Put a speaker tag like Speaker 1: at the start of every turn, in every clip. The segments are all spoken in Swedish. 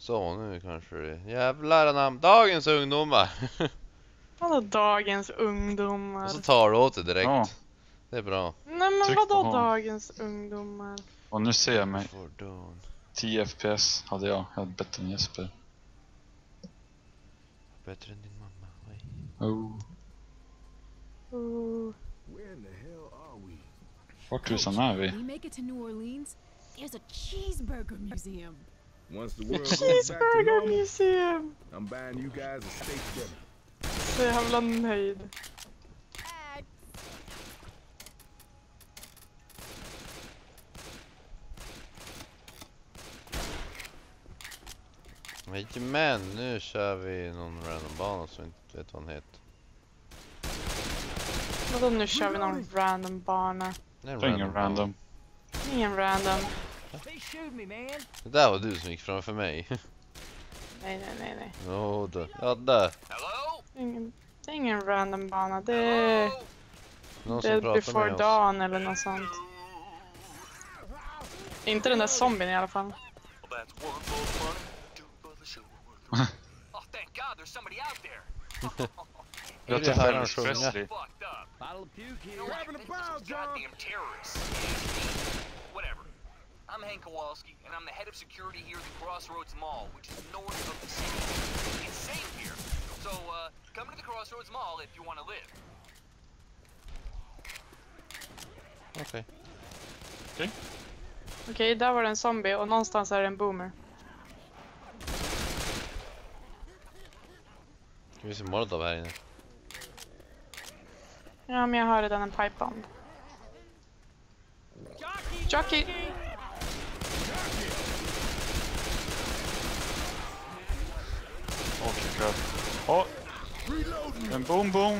Speaker 1: Så, nu kanske det... Jävlar anamn. Dagens ungdomar!
Speaker 2: Vadå dagens ungdomar?
Speaker 1: Och så tar du åt det direkt.
Speaker 3: Ja.
Speaker 1: Det är bra.
Speaker 2: Nej men
Speaker 3: Tryck på
Speaker 2: vadå
Speaker 3: home.
Speaker 2: dagens ungdomar?
Speaker 3: Och nu ser jag mig.
Speaker 1: For dawn.
Speaker 3: 10 FPS hade jag. Jag hade bättre än Jesper.
Speaker 1: Bättre än din mamma. Oj.
Speaker 3: Oh.
Speaker 4: Where in the hell are we?
Speaker 3: Vart tusan är vi?
Speaker 5: We make it to New Orleans, there's a cheeseburger museum.
Speaker 4: Once the world goes back to
Speaker 2: Cheeseburger
Speaker 4: normal,
Speaker 2: museum!
Speaker 4: I'm buying you guys a steak dinner.
Speaker 2: Så jävla nöjd.
Speaker 1: Men nu kör vi någon random bana som inte vet vad den heter.
Speaker 2: Vadå nu kör vi någon random bana?
Speaker 1: Det är en
Speaker 3: Det är ingen
Speaker 1: bana.
Speaker 3: random.
Speaker 2: Ingen random.
Speaker 1: Det där var du som gick framför mig.
Speaker 2: Nej.
Speaker 1: Åh, då. Ja, där.
Speaker 2: Det är ingen random bana. Det är
Speaker 1: Någon som
Speaker 2: Dead
Speaker 1: pratar
Speaker 2: Before
Speaker 1: med oss.
Speaker 2: Dawn eller något sånt. Inte den där zombien i alla fall.
Speaker 6: Oh, thank God, there's somebody out there.
Speaker 3: Jag
Speaker 1: Det
Speaker 3: träffade
Speaker 1: här
Speaker 3: Elvis
Speaker 1: han sjunger.
Speaker 3: Presley.
Speaker 6: Fucked up.
Speaker 4: Bottle of puke here.
Speaker 6: You know what?
Speaker 4: Having a
Speaker 6: Those
Speaker 4: pile, John.
Speaker 6: goddamn terrorists. Whatever. I'm Hank Kowalski, and I'm the head of security here at the Crossroads Mall, which is north of the city. It's safe here, so come to the Crossroads Mall if you want to live.
Speaker 1: Okej.
Speaker 2: Okej, där var det en zombie och någonstans är det en boomer.
Speaker 1: Det finns en molotov här inne.
Speaker 2: Ja, men jag har redan en pipe bomb. Jockey!
Speaker 3: Åh, crap. Åh! En boom boom!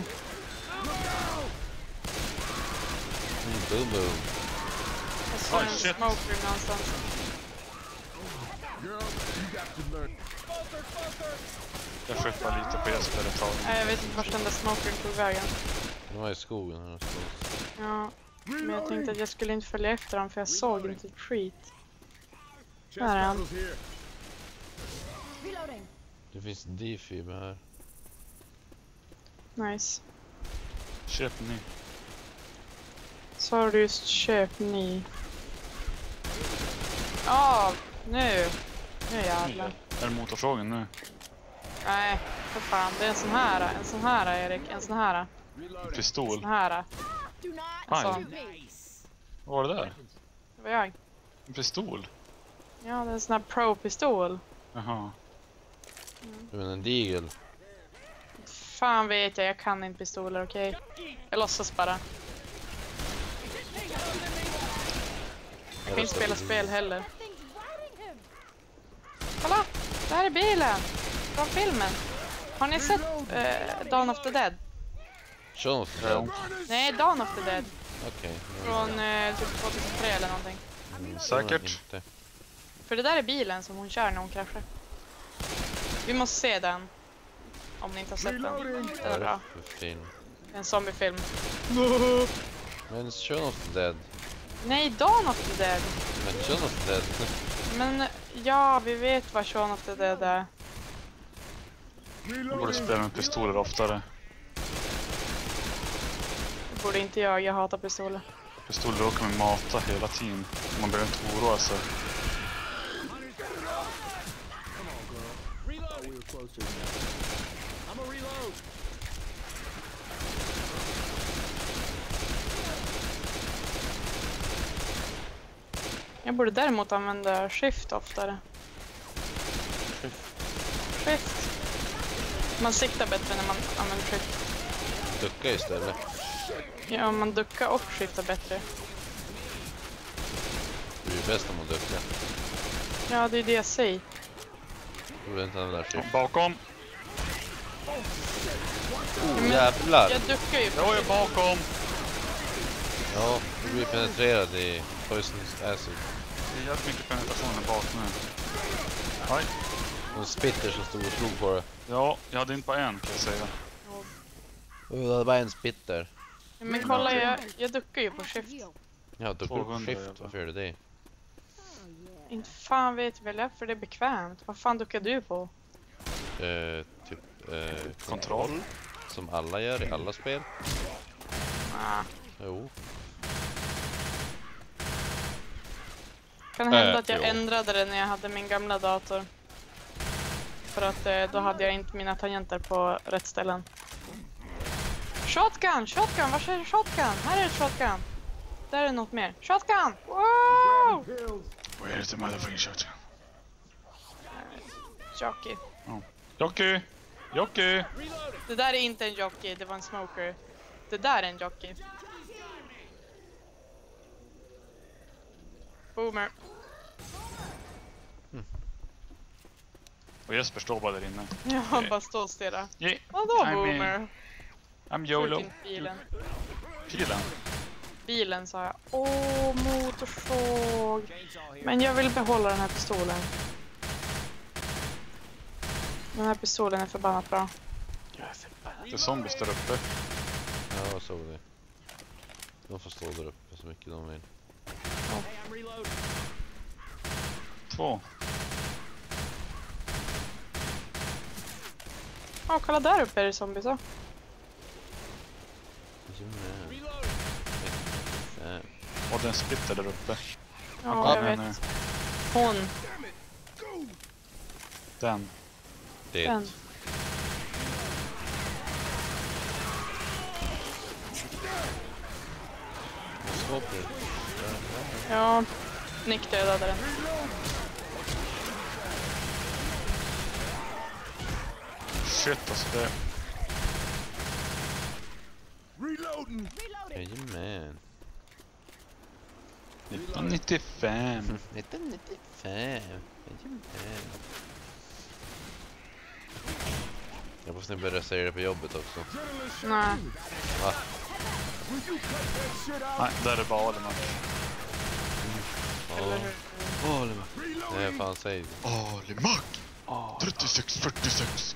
Speaker 1: Boom boom.
Speaker 2: Jag såg
Speaker 3: Oj,
Speaker 2: en
Speaker 3: shit.
Speaker 2: smoker någonstans.
Speaker 4: Girl, you got to learn.
Speaker 3: Jag sköt bara lite på Jesper ett tag.
Speaker 2: Nej, jag vet inte vart den där smokern tog vägen.
Speaker 1: De var i skogen här någonstans.
Speaker 2: Ja, men jag tänkte att jag skulle inte följa efter dem för jag såg inte ett skit.
Speaker 4: Chest
Speaker 2: Där är han.
Speaker 4: bottles here.
Speaker 5: Reloading.
Speaker 1: Det finns D-fiber här.
Speaker 2: Nice.
Speaker 3: Köp en ny.
Speaker 2: Så har du just köpt ny. Ja, nu. Nu jävlar.
Speaker 3: Är det motorsågen nu?
Speaker 2: Nej, för fan. Det är en sån här Erik. En sån här.
Speaker 3: En
Speaker 2: En
Speaker 3: pistol?
Speaker 2: sån här.
Speaker 5: Do not
Speaker 3: Aj.
Speaker 5: shoot me.
Speaker 3: Vad var det där?
Speaker 2: Det var jag.
Speaker 3: En pistol?
Speaker 2: Ja, det är en sån här pro-pistol.
Speaker 3: Jaha.
Speaker 1: Du menar en digel?
Speaker 2: Fan vet jag kan inte pistoler, okej? Jag låtsas bara. Jag kan inte spela spel heller. Kolla! Det här är bilen! Från filmen. Har ni sett Dawn of the Dead?
Speaker 1: Shaun of the Dead?
Speaker 2: Nej, Dawn of the Dead.
Speaker 1: Okej.
Speaker 2: Från typ 2003 eller någonting.
Speaker 3: Säkert.
Speaker 1: Inte.
Speaker 2: För det där är bilen som hon kör när hon kraschar. Vi måste se den. Om ni inte har sett den. Den
Speaker 1: Vad
Speaker 2: är
Speaker 1: är det
Speaker 2: bra.
Speaker 1: för film?
Speaker 2: Det är en zombiefilm.
Speaker 1: Men Shaun of the Dead.
Speaker 2: Nej, Dawn of the Dead.
Speaker 1: Men Shaun of the Dead.
Speaker 2: Men ja, vi vet vad Shaun of the Dead är.
Speaker 3: Jag borde spela med pistoler oftare.
Speaker 2: Det borde inte jag hatar pistoler.
Speaker 3: Pistoler råkar med mata hela tiden. Man behöver inte oroa sig.
Speaker 4: Oh, we were close to it now. I'm a reload.
Speaker 2: Jag borde däremot använda shift oftare. Shift. Man siktar bättre när man använder shift.
Speaker 1: Ducka istället.
Speaker 2: Ja, man duckar och skiftar bättre.
Speaker 1: Du är ju bäst om att ducka.
Speaker 2: Ja, det är det jag säger.
Speaker 1: Du borde inte använda shift.
Speaker 3: Bakom!
Speaker 1: Jävlar!
Speaker 2: Jag duckar ju.
Speaker 3: Jag är bakom!
Speaker 1: Ja, du blir penetrerad i poisonous acid.
Speaker 3: Det är jävligt mycket penetration här bak nu. Aj.
Speaker 1: Och spitter som stod och slog på det.
Speaker 3: Ja, jag hade inte bara en kan jag säga.
Speaker 1: Det var bara en spitter.
Speaker 2: Men kolla, jag duckar ju på shift.
Speaker 1: Ja, ducka
Speaker 3: 200
Speaker 1: shift.
Speaker 3: jävlar.
Speaker 1: Varför gör du det?
Speaker 2: Inte fan vet väl jag, för det är bekvämt. Vad fan duckar du på?
Speaker 1: Typ
Speaker 3: Kontroll.
Speaker 1: som alla gör i alla spel.
Speaker 2: Ah.
Speaker 1: Jo.
Speaker 2: Kan hända att jag
Speaker 1: Jo.
Speaker 2: ändrade det när jag hade min gamla dator. För att då hade jag inte mina tangenter på rätt ställen. Shotgun! Shotgun! Var är shotgun? Här är ett shotgun. Där är något mer. Shotgun! Wow!
Speaker 3: Where is the motherfucking shotgun?
Speaker 2: Jockey.
Speaker 3: Jockey! Jockey!
Speaker 2: Det där är inte en jockey, det var en smoker. Det där är en jockey. Boomer.
Speaker 3: Och Jesper står bara där inne.
Speaker 2: Jag bara står och stirrar.
Speaker 3: Yeah.
Speaker 2: Vadå
Speaker 3: I'm
Speaker 2: boomer?
Speaker 3: I'm YOLO.
Speaker 2: Skjut in bilen.
Speaker 3: Pilen.
Speaker 2: Bilen sa jag. Åh, motorsåg. Men jag vill behålla den här pistolen. Den här pistolen är förbannat bra.
Speaker 3: Det är zombies där uppe.
Speaker 1: Ja, jag såg det. De får stå där uppe så mycket de vill.
Speaker 3: 2.
Speaker 2: Ja, kolla där uppe är det zombies så.
Speaker 3: Och den splitter där uppe.
Speaker 2: Ja, jag
Speaker 3: nej,
Speaker 2: vet.
Speaker 3: nej.
Speaker 2: Hon.
Speaker 3: Den.
Speaker 1: Det.
Speaker 2: Den.
Speaker 1: Jag står på det.
Speaker 2: Ja, Nick dödade den.
Speaker 3: Shit alltså det.
Speaker 4: Reloading.
Speaker 1: Jajamän.
Speaker 3: 1995.
Speaker 1: 1995. Jajamän. Jag måste börja säga det på jobbet också.
Speaker 2: Nej.
Speaker 1: Va?
Speaker 3: Nej, där är bara Alimak.
Speaker 2: Eller hur?
Speaker 1: Alimak. Nej, fan säg det.
Speaker 3: Alimak! 3646.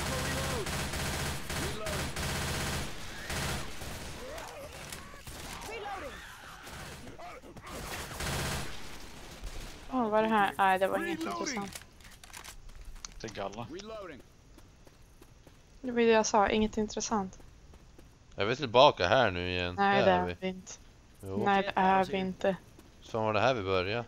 Speaker 2: Vad är det här? Nej, det var inget intressant.
Speaker 3: Det är galla.
Speaker 4: Reloading.
Speaker 2: Det var det jag sa, inget intressant.
Speaker 1: Är vi tillbaka här nu igen?
Speaker 2: Nej, det
Speaker 1: Där
Speaker 2: är vi inte.
Speaker 1: Jo.
Speaker 2: Nej, det är vi inte.
Speaker 1: Så var det här vi började.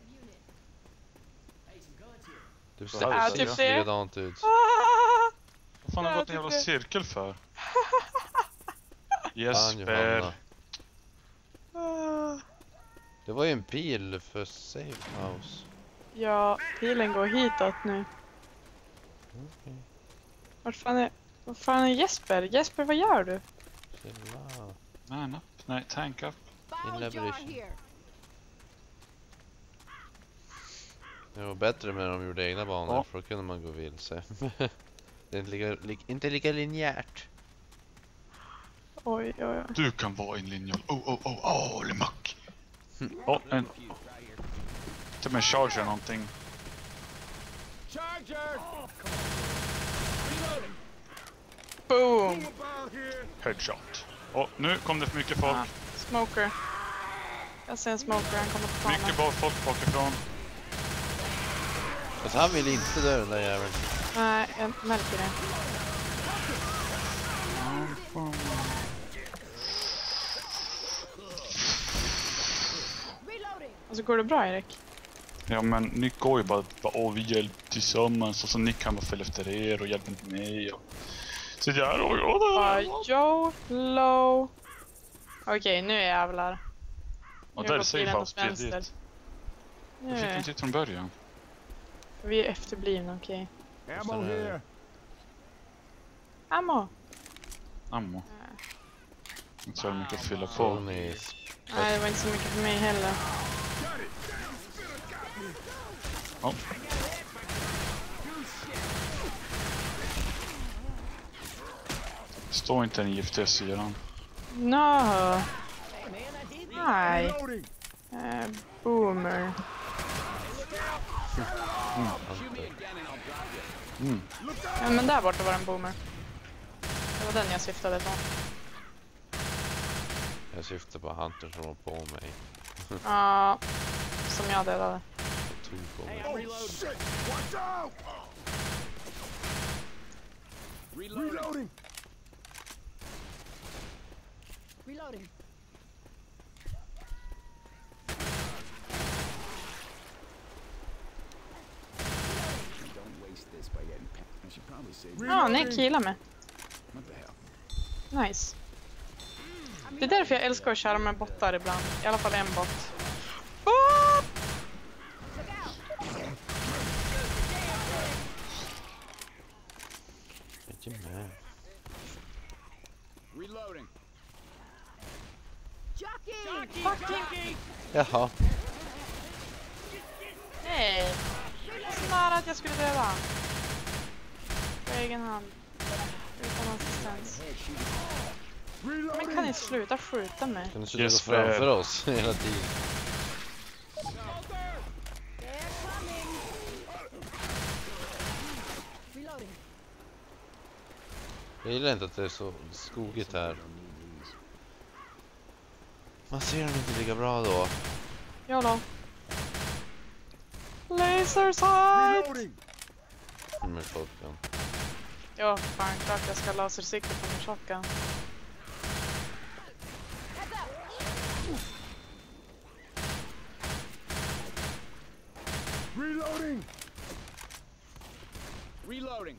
Speaker 1: Det ser
Speaker 3: Ja,
Speaker 1: precis
Speaker 2: typ det.
Speaker 1: likadant ut.
Speaker 3: Vad fan har
Speaker 2: Ja,
Speaker 3: gått en jävla
Speaker 2: typ det.
Speaker 3: cirkel för?
Speaker 1: Fan,
Speaker 3: Jesper.
Speaker 1: Johanna. Det var ju en pil för safe house.
Speaker 2: Ja, pilen går hitåt nu.
Speaker 1: Okej.
Speaker 2: Vad fan är Jesper? Jesper, vad gör du?
Speaker 1: Chilla.
Speaker 3: Man up. Nej, tank up.
Speaker 1: Elaboration. Det var bättre med de gjorde egna banor,
Speaker 3: Ja.
Speaker 1: för då kunde man gå vilse. Det är inte lika linjärt.
Speaker 2: Oj, oj, oj.
Speaker 3: Du kan vara en linjal. Alimak. En... Typ en charger någonting.
Speaker 4: Charger.
Speaker 2: Boom!
Speaker 4: About here.
Speaker 3: Headshot. Och nu kom det för mycket folk.
Speaker 2: Ja, smoker. Jag ser en smoker, han kommer på
Speaker 3: Mycket
Speaker 2: planen.
Speaker 3: folk bakifrån.
Speaker 1: Fast han vill inte dö, den där jäveln.
Speaker 2: Nej, jag märker det. Och så går det bra, Erik?
Speaker 3: Ja men Nick går ju bara vi hjälper tillsammans och så Nick kan bara följa efter er och hjälper inte mig och... Så där och
Speaker 2: Joe, low. Okej, nu jävlar.
Speaker 3: och
Speaker 2: Nu
Speaker 3: där är
Speaker 2: går
Speaker 3: safe
Speaker 2: bilen
Speaker 3: house
Speaker 2: åt vänster.
Speaker 3: dit.
Speaker 2: Nu
Speaker 3: Jag fick
Speaker 2: är
Speaker 3: inte hit från början.
Speaker 2: vi är efterblivna, okej.
Speaker 4: Ammo here.
Speaker 2: Ammo.
Speaker 3: Ammo. Inte så mycket att fylla på.
Speaker 1: Tony.
Speaker 2: Nej, det var inte så mycket för mig heller.
Speaker 3: Ja. Står inte den giftiga syran.
Speaker 2: No. Nej.
Speaker 4: Reloading.
Speaker 2: Boomer. Ja, men där borta var en boomer. Det var den jag syftade på.
Speaker 1: Jag syftar på Hunter som var på mig.
Speaker 2: Ja, som jag dödade.
Speaker 1: kommer.
Speaker 4: Oh shit! Watch out! Reloading!
Speaker 5: Reloading.
Speaker 4: Don't waste this by getting I should probably save
Speaker 2: Ja, Nick healar mig.
Speaker 4: What the hell?
Speaker 2: Nice. Det är därför jag älskar att köra med bottar ibland. I alla fall en bot. Oh!
Speaker 1: Jajamän.
Speaker 4: Reloading!
Speaker 5: Jockey!
Speaker 2: Fucking!
Speaker 1: Jaha.
Speaker 2: Nej! Så nära att jag skulle döda. På egen hand. Utan assistens. Men kan ni sluta skjuta mig?
Speaker 1: Kan du sluta
Speaker 3: Yes,
Speaker 1: gå framför oss hela tiden?
Speaker 5: Reloading.
Speaker 1: Jag gillar inte att det är så skogigt här. Man ser den inte lika bra då.
Speaker 2: YOLO. Laser sight!
Speaker 4: Reloading!
Speaker 1: Med shotgun.
Speaker 2: Ja, fan klart jag ska lasersikta på min shotgun.
Speaker 4: Reloading! Reloading!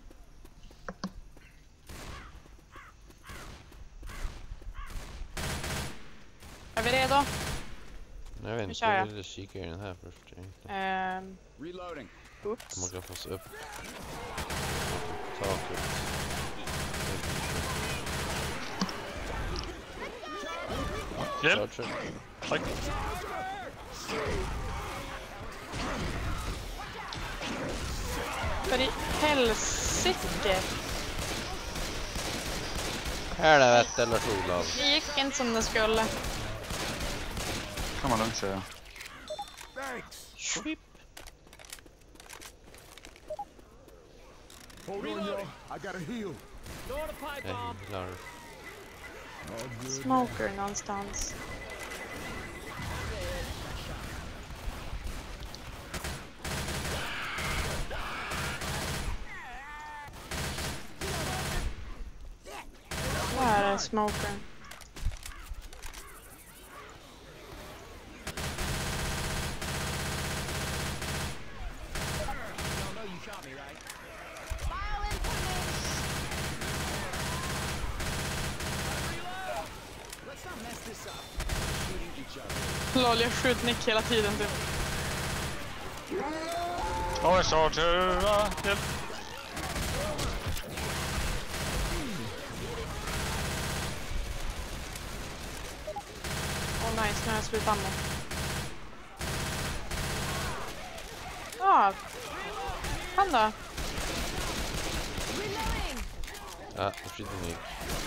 Speaker 2: Är vi redo?
Speaker 1: Jag vet
Speaker 2: Nu
Speaker 1: inte,
Speaker 2: kör jag.
Speaker 1: jag ville kika i den här först.
Speaker 4: Reloading!
Speaker 2: Oops.
Speaker 1: Man kan få se upp taket.
Speaker 3: Hjälp!
Speaker 1: Charger.
Speaker 3: Tack.
Speaker 2: För i helsike.
Speaker 1: Helvete eller Olof.
Speaker 2: Det gick inte som det skulle.
Speaker 3: Kan man lugnt säga.
Speaker 4: Thanks!
Speaker 2: Svip.
Speaker 4: Hold on, y'all. I gotta heal.
Speaker 1: Jag gillar det.
Speaker 4: All good.
Speaker 2: Smoker någonstans. Där är smokern. Lol, jag skjuter Nick hela tiden typ.
Speaker 3: Oj, charger! Hjälp!
Speaker 2: Åh nice, nu har jag slut ammo. Ja. Han då?
Speaker 1: Ja, skit i Nick.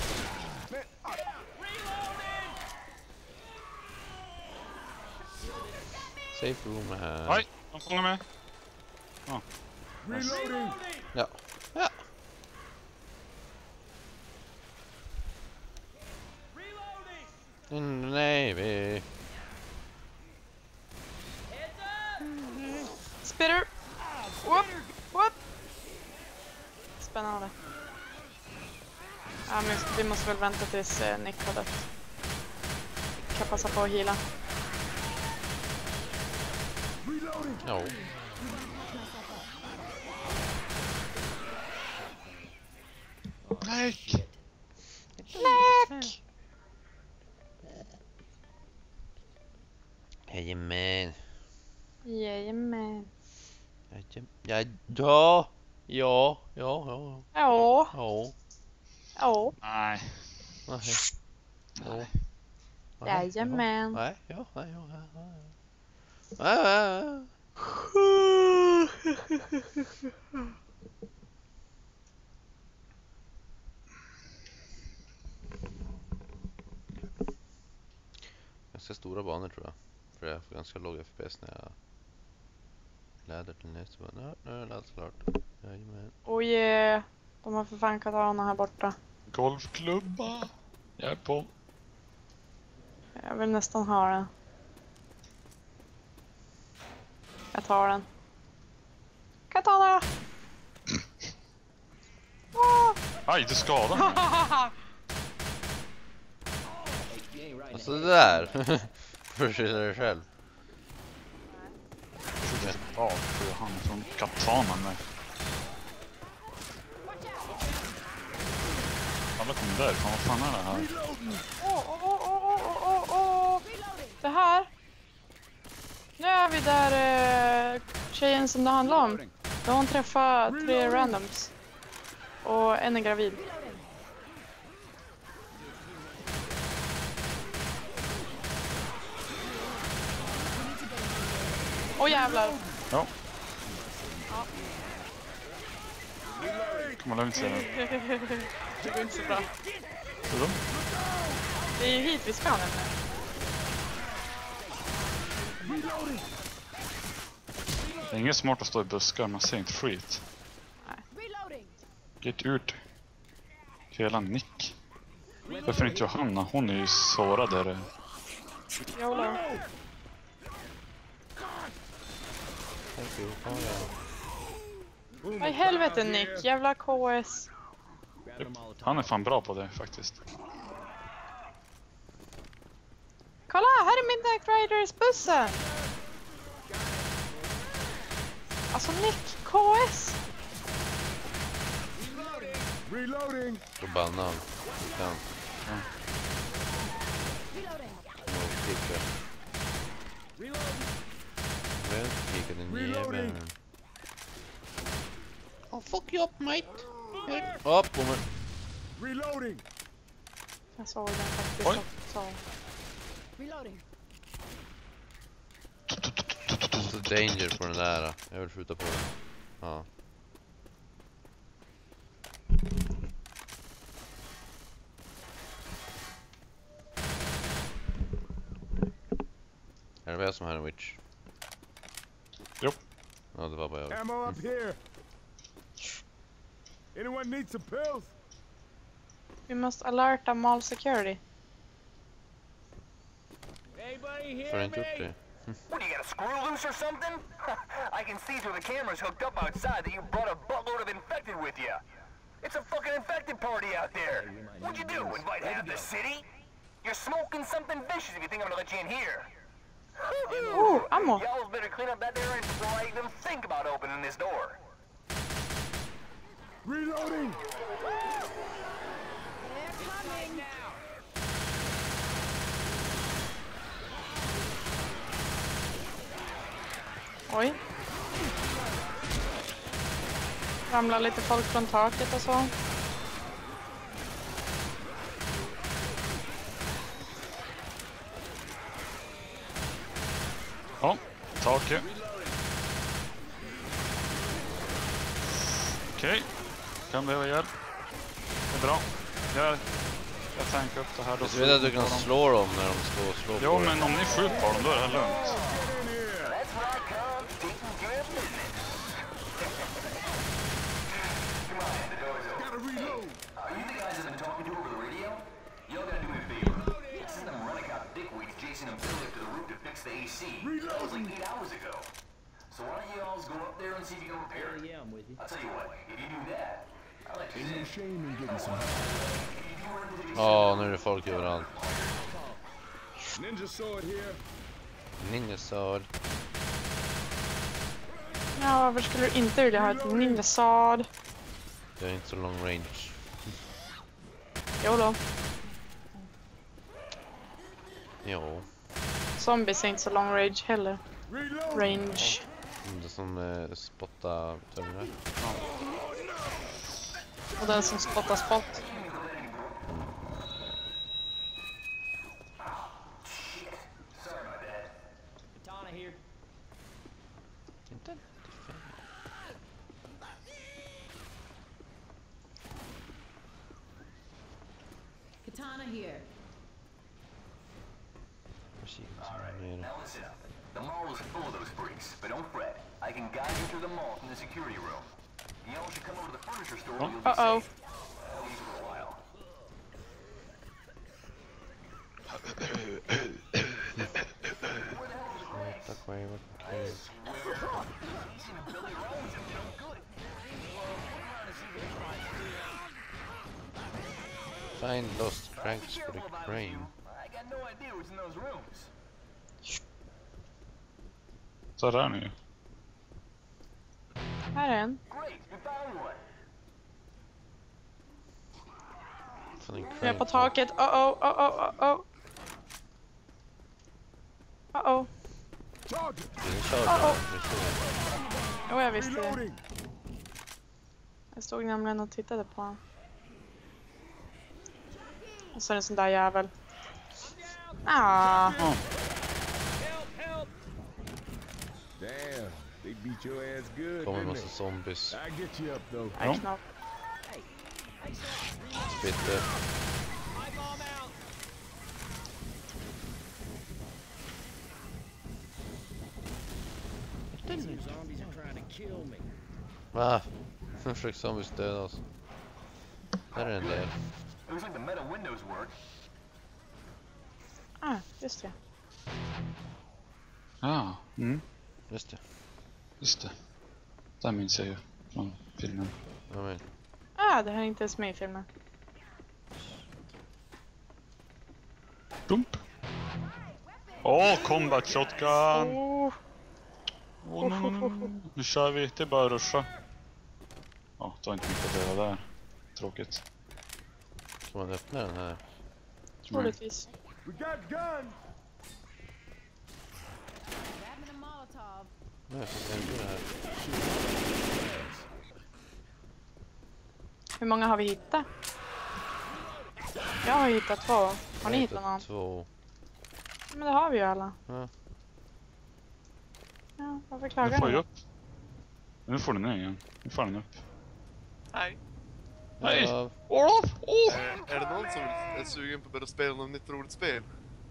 Speaker 1: Safe room här.
Speaker 3: Aj! De fångar mig.
Speaker 4: Reloading!
Speaker 1: Ja. Ja. In the Navy.
Speaker 2: Spitter! Whoop! Whoop! Spännande. Ja, men vi måste väl vänta tills Nick har dött. Kan passa på att heala.
Speaker 4: Reloading!
Speaker 1: Ja.
Speaker 3: Nick!
Speaker 2: Nick!
Speaker 1: Jajamän.
Speaker 2: Jajamän.
Speaker 1: Ja. Ja. Ja. Ja.
Speaker 2: Ja.
Speaker 1: Ja.
Speaker 2: Ja.
Speaker 3: Nej.
Speaker 1: Nej. Ja.
Speaker 2: Jajamän.
Speaker 1: Nej. Ja. Nej. Ja. Ganska stora banor tror jag. För jag får ganska låg FPS när jag läder till nästa. Nu är det allt klart. Jajamän.
Speaker 2: Oh yeah. De har för fan katana här borta.
Speaker 3: Golfklubba! Jag är på.
Speaker 2: Jag vill nästan ha den. Jag tar den. katana!
Speaker 3: Aj, du skadade mig.
Speaker 1: Alltså det där. För att skydda dig själv.
Speaker 3: Ja, för han från katanan med. Alla kommer därifrån, vad fan är det här?
Speaker 2: Det här. Nu är vi där tjejen som det handlar om. Då har hon träffat 3 randoms. Och en är gravid. Åh jävlar.
Speaker 3: Ja. Kommer lugnt säga.
Speaker 2: Det går inte så bra.
Speaker 3: Så då?
Speaker 2: Det är ju hit vi ska nämligen.
Speaker 3: Det är inget smart att stå i buskar, man ser inte skit. Get ut. Hela Nick. Varför inte Johanna? Hon är ju sårad där.
Speaker 2: Jolo. Vad i helvete Nick, jävla KS.
Speaker 3: Han är fan bra på det faktiskt.
Speaker 2: Kolla, här är Midnight Riders bussen. Alltså Nick, KS.
Speaker 4: Reloading.
Speaker 1: Då bannar han. Ja. Väl kikar den jäveln. Oh fuck you up mate. Upp, bommen.
Speaker 4: Reloading.
Speaker 2: Jag såg den faktiskt
Speaker 3: Oj.
Speaker 2: också.
Speaker 1: Så danger på den där. Jag vill skjuta på den. Ja. Är det väl som här en witch?
Speaker 3: Jo.
Speaker 1: Ja, det var bara jag.
Speaker 4: Ammo up here. Anyone need some pills?
Speaker 2: Vi måste alerta mall security.
Speaker 1: Får jag inte gjort det?
Speaker 6: What, do you got a screw loose or something? I can see through the cameras hooked up outside that you brought a buttload of infected with you. It's a fucking infected party out there. What'd you do, invite half the city? You're smoking something vicious if you think I'm gonna let you in here.
Speaker 2: Oh, ammo.
Speaker 6: Y'all better clean up that area before I even think about opening this door.
Speaker 4: Reloading.
Speaker 2: Oj. Ramlar lite folk från taket och så.
Speaker 3: Ja, taket. Okej. Kan behöva hjälp. Det är bra. Jag tankar upp det här då.
Speaker 1: Du vet att du kan slå dem när de står och slår
Speaker 3: Jo,
Speaker 1: på dig.
Speaker 3: men om ni skjuter på dem då är det här lugnt.
Speaker 4: Gotta reload.
Speaker 6: Are you the guys I've been talking to over the radio? Y'all gotta do me a favor. Send them running out dickweeds chasing them Billy up to the roof to fix the AC. That was like 8 hours ago. So why don't you all go up there and see if you can repair it?
Speaker 7: Yeah, I'm with you.
Speaker 6: I'll tell you what, if you do that, I'll let you
Speaker 4: Ain't no
Speaker 6: in.
Speaker 4: shame in getting some help.
Speaker 1: Ja, nu är det folk överallt.
Speaker 4: Ninja sword here.
Speaker 1: Ninja sword.
Speaker 2: Ja, varför skulle du inte vilja ha ett ninja sword?
Speaker 1: Det är inte så long range.
Speaker 2: Jo då.
Speaker 1: Jo.
Speaker 2: Zombies är inte så long range heller.
Speaker 4: Reload.
Speaker 2: Range.
Speaker 1: Det som spottar tömmer.
Speaker 2: Och den som spottar spott.
Speaker 7: Katana here.
Speaker 1: Inte.
Speaker 5: Katana here.
Speaker 6: Now listen, the mall is full of those freaks, but don't fret. I can guide you through the mall from the security room. Y'all should come over to the furniture store where you'll be
Speaker 2: Uh-oh.
Speaker 6: safe. At least for a while.
Speaker 1: Tack vare
Speaker 6: auction and build their own if they don't good. Well, we're around to see what they're trying to do.
Speaker 1: Find lost
Speaker 6: Be
Speaker 1: cranks for the
Speaker 6: careful about
Speaker 1: crane.
Speaker 6: you. I got no idea what's in those rooms.
Speaker 3: Så där nu.
Speaker 2: Här är en.
Speaker 6: Great, we found one.
Speaker 1: Fan, en
Speaker 2: Jag är
Speaker 1: crane
Speaker 2: på taket. Uh-oh.
Speaker 4: Target.
Speaker 1: Det är en charger.
Speaker 2: Jo, jag visste det.
Speaker 4: Reloading.
Speaker 2: Jag stod nämligen och tittade på honom. Och så är det en sån där jävel. Ah.
Speaker 4: Damn, they beat your ass good,
Speaker 1: Kommer en
Speaker 4: didn't
Speaker 1: massa
Speaker 4: they?
Speaker 1: zombies.
Speaker 4: I get you up though.
Speaker 2: Nej, knopp.
Speaker 1: Spitter. Va? Nu försöker zombies döda oss. Här är en del.
Speaker 6: Looks like the metal windows work.
Speaker 2: Ah, just det.
Speaker 3: Ja,
Speaker 1: Just det.
Speaker 3: just det. Det här minns jag ju från filmen.
Speaker 1: Ja, men.
Speaker 2: Ah, det här är inte ens med i filmen.
Speaker 3: Dump. Åh, combat shotgun!
Speaker 2: Oh.
Speaker 3: Nu kör vi, det är bara att ruscha. Ja, det var inte mycket att döda där. Tråkigt.
Speaker 1: Kan man öppna den här?
Speaker 2: Troligtvis.
Speaker 4: We got guns.
Speaker 5: Grabbing a Molotov.
Speaker 1: Nej, jag får inte det här.
Speaker 2: Hur många har vi hittat? Jag har hittat 2. Har ni hittat någon?
Speaker 1: 2.
Speaker 2: Men det har vi ju alla.
Speaker 1: Ja.
Speaker 2: Ja, varför
Speaker 3: Nu
Speaker 2: klagar
Speaker 3: får
Speaker 2: ni?
Speaker 3: jag upp. Nu får den ner igen. Nu får den upp.
Speaker 7: Hej.
Speaker 3: Nej!
Speaker 1: Ja,
Speaker 3: Olof! Oh!
Speaker 7: Är det någon som är sugen på att börja spela något nytt roligt spel?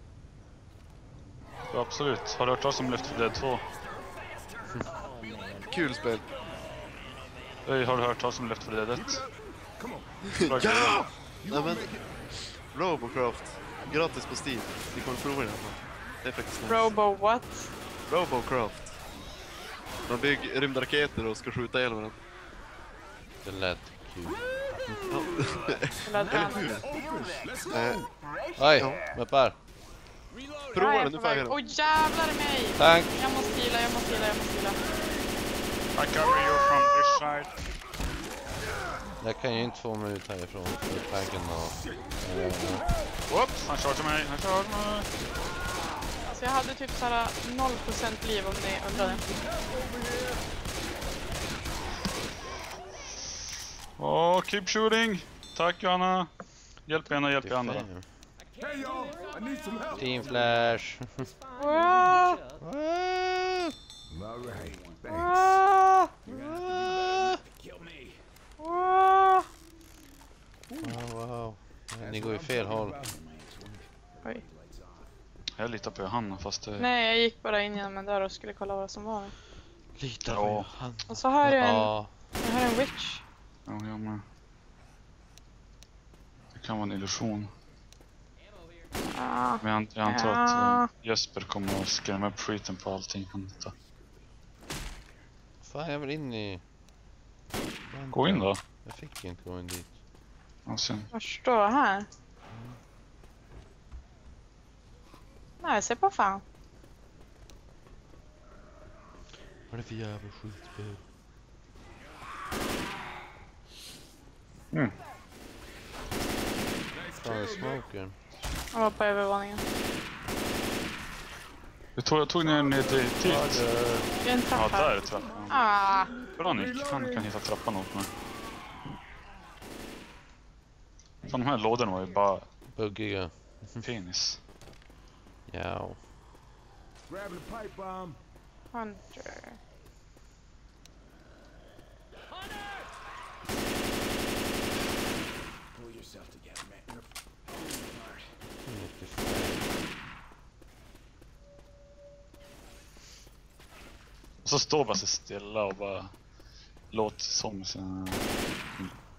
Speaker 3: Ja, absolut. Har du hört talas om Left 4 Dead 2?
Speaker 7: Kul spel.
Speaker 3: Har du hört talas om Left 4 Dead 1?
Speaker 7: Ja! Nej men... Robocraft. Gratis på Steam. Vi kommer prova den. Det är faktiskt nice.
Speaker 2: Robo what?
Speaker 7: Robocraft. Man bygger rymdraketer och ska skjuta ihjäl varandra.
Speaker 1: det lät kul.
Speaker 2: Det lät hemskt.
Speaker 1: Aj, Meppar.
Speaker 7: Prova
Speaker 2: Jag är
Speaker 7: den, nu
Speaker 2: på
Speaker 7: får jag
Speaker 2: väg.
Speaker 7: göra.
Speaker 2: Åh jävlar i mig!
Speaker 1: Tank.
Speaker 2: Jag måste heala.
Speaker 3: I cover you from this side.
Speaker 1: Jag kan ju inte få mig ut härifrån. För tanken och...
Speaker 3: Whoops! Han chargear mig,
Speaker 2: Alltså jag hade typ såhär 0% liv om ni undrade.
Speaker 3: Åh, keep shooting! Tack Johanna! Hjälp ena, hjälp andra.
Speaker 4: Hey y'all, I need some help.
Speaker 1: Team Flash.
Speaker 2: Wow!
Speaker 1: Ah!
Speaker 4: All right, thanks.
Speaker 2: Wow! Wow!
Speaker 1: Wow. Ni går i fel håll.
Speaker 2: Oj.
Speaker 3: Jag litar på Johanna fast det...
Speaker 2: Nej, jag gick bara in genom en dörr och skulle kolla vad som var.
Speaker 1: Lita
Speaker 3: Ja.
Speaker 1: han.
Speaker 2: Och så har jag
Speaker 1: Ja.
Speaker 2: en witch.
Speaker 3: Ja, jag med. Det kan vara en illusion.
Speaker 2: Ah.
Speaker 3: Men jag antar att Jesper kommer att skrämma upp skiten på allting han hittar.
Speaker 1: Fan, jag vill in i...
Speaker 3: Gå in då.
Speaker 1: Jag fick inte gå in dit.
Speaker 3: Och sen...
Speaker 2: Vad står här? Nej, se på fan.
Speaker 1: Vad är det för jävla skitspel? Fan, är smokern.
Speaker 2: Jag var på övervåningen.
Speaker 3: Jag tog ner dit.
Speaker 2: Det är en
Speaker 3: Ja,
Speaker 2: trapp
Speaker 3: där
Speaker 2: här.
Speaker 3: är trappan.
Speaker 2: Ah.
Speaker 3: Bra Nick, han kan hitta trappan åt mig. Fan, de här lådorna var ju bara
Speaker 1: Buggiga.
Speaker 3: penis.
Speaker 1: Ja.
Speaker 4: Grabbing a pipe bomb.
Speaker 2: Hunter.
Speaker 4: Pull yourself together, man.
Speaker 3: Och så står bara så stilla och bara låter som sina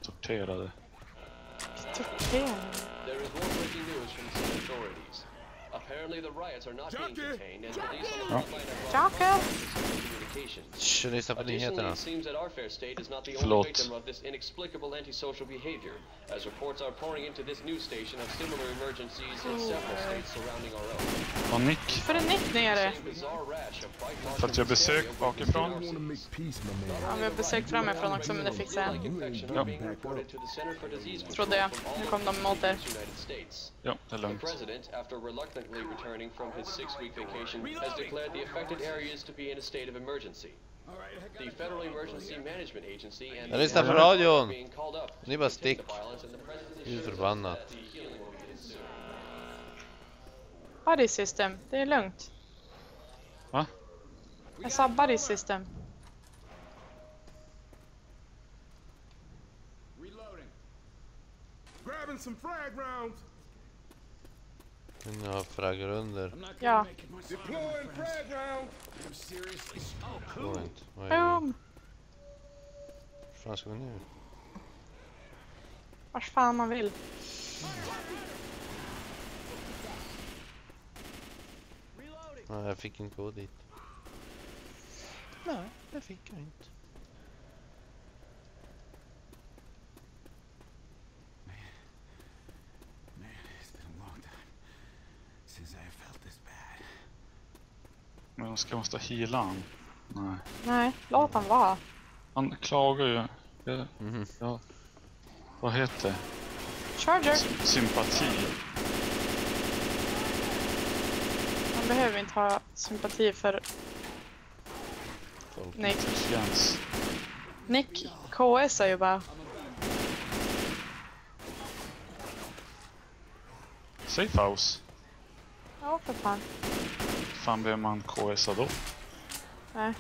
Speaker 3: torterade.
Speaker 2: Torterad.
Speaker 8: There is more breaking news from some authorities. Apparently the riots are not being contained and police on the
Speaker 3: Ja.
Speaker 8: front line have
Speaker 2: Jacka!
Speaker 8: communications.
Speaker 1: Lyssna på
Speaker 8: Additionally,
Speaker 1: nyheterna.
Speaker 8: it seems that our fair state is not the only
Speaker 3: Förlåt.
Speaker 8: victim of this inexplicable antisocial behavior, as reports are pouring into this news station of similar emergencies in several states surrounding our own.
Speaker 3: Och Nick,
Speaker 2: För en nick nere.
Speaker 8: Same bizarre rash of bite marks
Speaker 3: för att jag besökt bakifrån.
Speaker 4: I want to make peace, my man.
Speaker 2: Ja, vi har besökt framifrån också, men det fixar jag.
Speaker 8: infection
Speaker 3: Ja.
Speaker 8: are being reported to the Center for Disease
Speaker 2: Trodde jag.
Speaker 8: Control
Speaker 2: Nu
Speaker 8: from
Speaker 2: kom
Speaker 8: all
Speaker 2: de mot er.
Speaker 8: the United States.
Speaker 3: Ja, det är
Speaker 8: The
Speaker 3: lugnt.
Speaker 8: president, after reluctantly returning from his 6-week vacation, has declared the affected areas to be in a state of emergency. The Federal Emergency Management Agency and
Speaker 1: Jag lyssnar på
Speaker 8: are
Speaker 1: radion.
Speaker 8: being called up
Speaker 1: Ni bara
Speaker 8: to contain
Speaker 1: stick.
Speaker 8: the violence, and the president
Speaker 1: Det är
Speaker 8: assures
Speaker 1: förbannat.
Speaker 8: that the healing will begin soon.
Speaker 2: Buddy system, det är lugnt.
Speaker 3: Va?
Speaker 2: Jag sa buddy system.
Speaker 4: Grabbing some frag rounds.
Speaker 1: Nu har fraggar under.
Speaker 2: Ja.
Speaker 4: Deploying frag rounds.
Speaker 1: Förstår inte. Vad är det?
Speaker 2: Boom!
Speaker 1: Hur fan ska vi nu?
Speaker 2: Vars fan man vill.
Speaker 1: Nej, jag fick inte gå dit. Nej, det fick jag inte.
Speaker 9: Man, it's been a long time since I felt this bad.
Speaker 3: Men ska jag måste heala han? Nej.
Speaker 2: Nej, låt han vara.
Speaker 3: Han klagar ju. Ja,
Speaker 1: Mhm.
Speaker 3: ja. Vad heter det?
Speaker 2: Charger!
Speaker 3: Sympati.
Speaker 2: Man behöver inte ha sympati för
Speaker 1: Folk.
Speaker 2: Nick.
Speaker 3: Jens.
Speaker 2: Nick KS är ju bara...
Speaker 3: Safe house.
Speaker 2: Ja, för fan.
Speaker 3: Fan behöver man KSa då?
Speaker 2: Nej.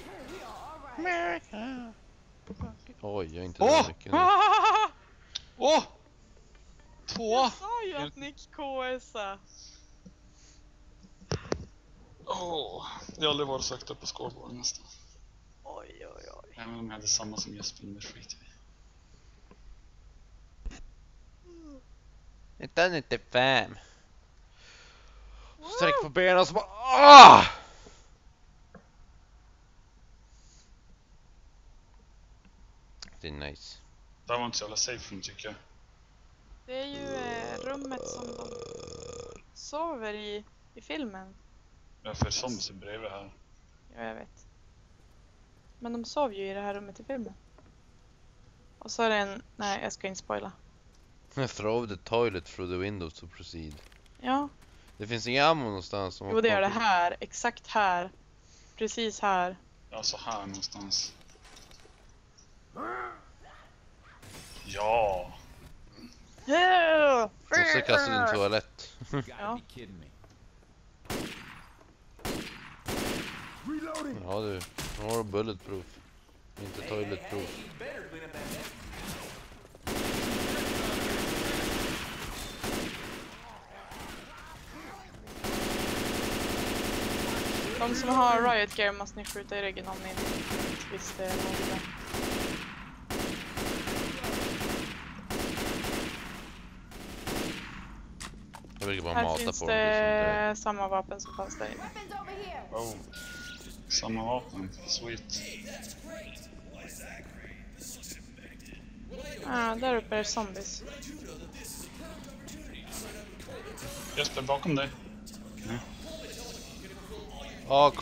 Speaker 1: Oj, jag är inte
Speaker 3: Åh!
Speaker 1: så mycket nu.
Speaker 3: Åh! Två!
Speaker 2: Jag sa ju att Nick KSa.
Speaker 3: Åh! Jag har aldrig varit så högt upp på scoreboard nästan.
Speaker 2: Oj, oj, oj.
Speaker 3: Även om jag hade samma som Jesper, men det skiter vi.
Speaker 1: 1995. Sträck på benen och så bara... Ah! Det är nice.
Speaker 3: Det här var inte så jävla safe room tycker jag.
Speaker 2: Det är ju rummet som de sover i filmen.
Speaker 3: Jag för zombies är bredvid här.
Speaker 2: Ja, jag vet. Men de sov ju i det här rummet i filmen. Och så är det en... Nej, jag ska inte spoila.
Speaker 1: Throw the toilet through the window to proceed.
Speaker 2: Ja,
Speaker 1: Det finns inga ammo någonstans som...
Speaker 2: jo det är det här. Exakt här. Precis här.
Speaker 3: Ja, så här någonstans. Ja!
Speaker 2: Yeah!
Speaker 1: Och så kastar du en toalett.
Speaker 2: Ja.
Speaker 4: Reloading.
Speaker 1: Ja du, nu har du bulletproof. Inte toiletproof.
Speaker 2: De som har riot gear måste ni skjuta i ryggen om ni inte visste något.
Speaker 1: Jag brukar bara
Speaker 2: Här
Speaker 1: mata
Speaker 2: finns
Speaker 1: på
Speaker 2: det samma vapen som fanns där inne.
Speaker 3: Oh. Samma vapen. Sweet.
Speaker 2: Där uppe är zombies.
Speaker 3: Jesper, bakom dig.
Speaker 1: AK!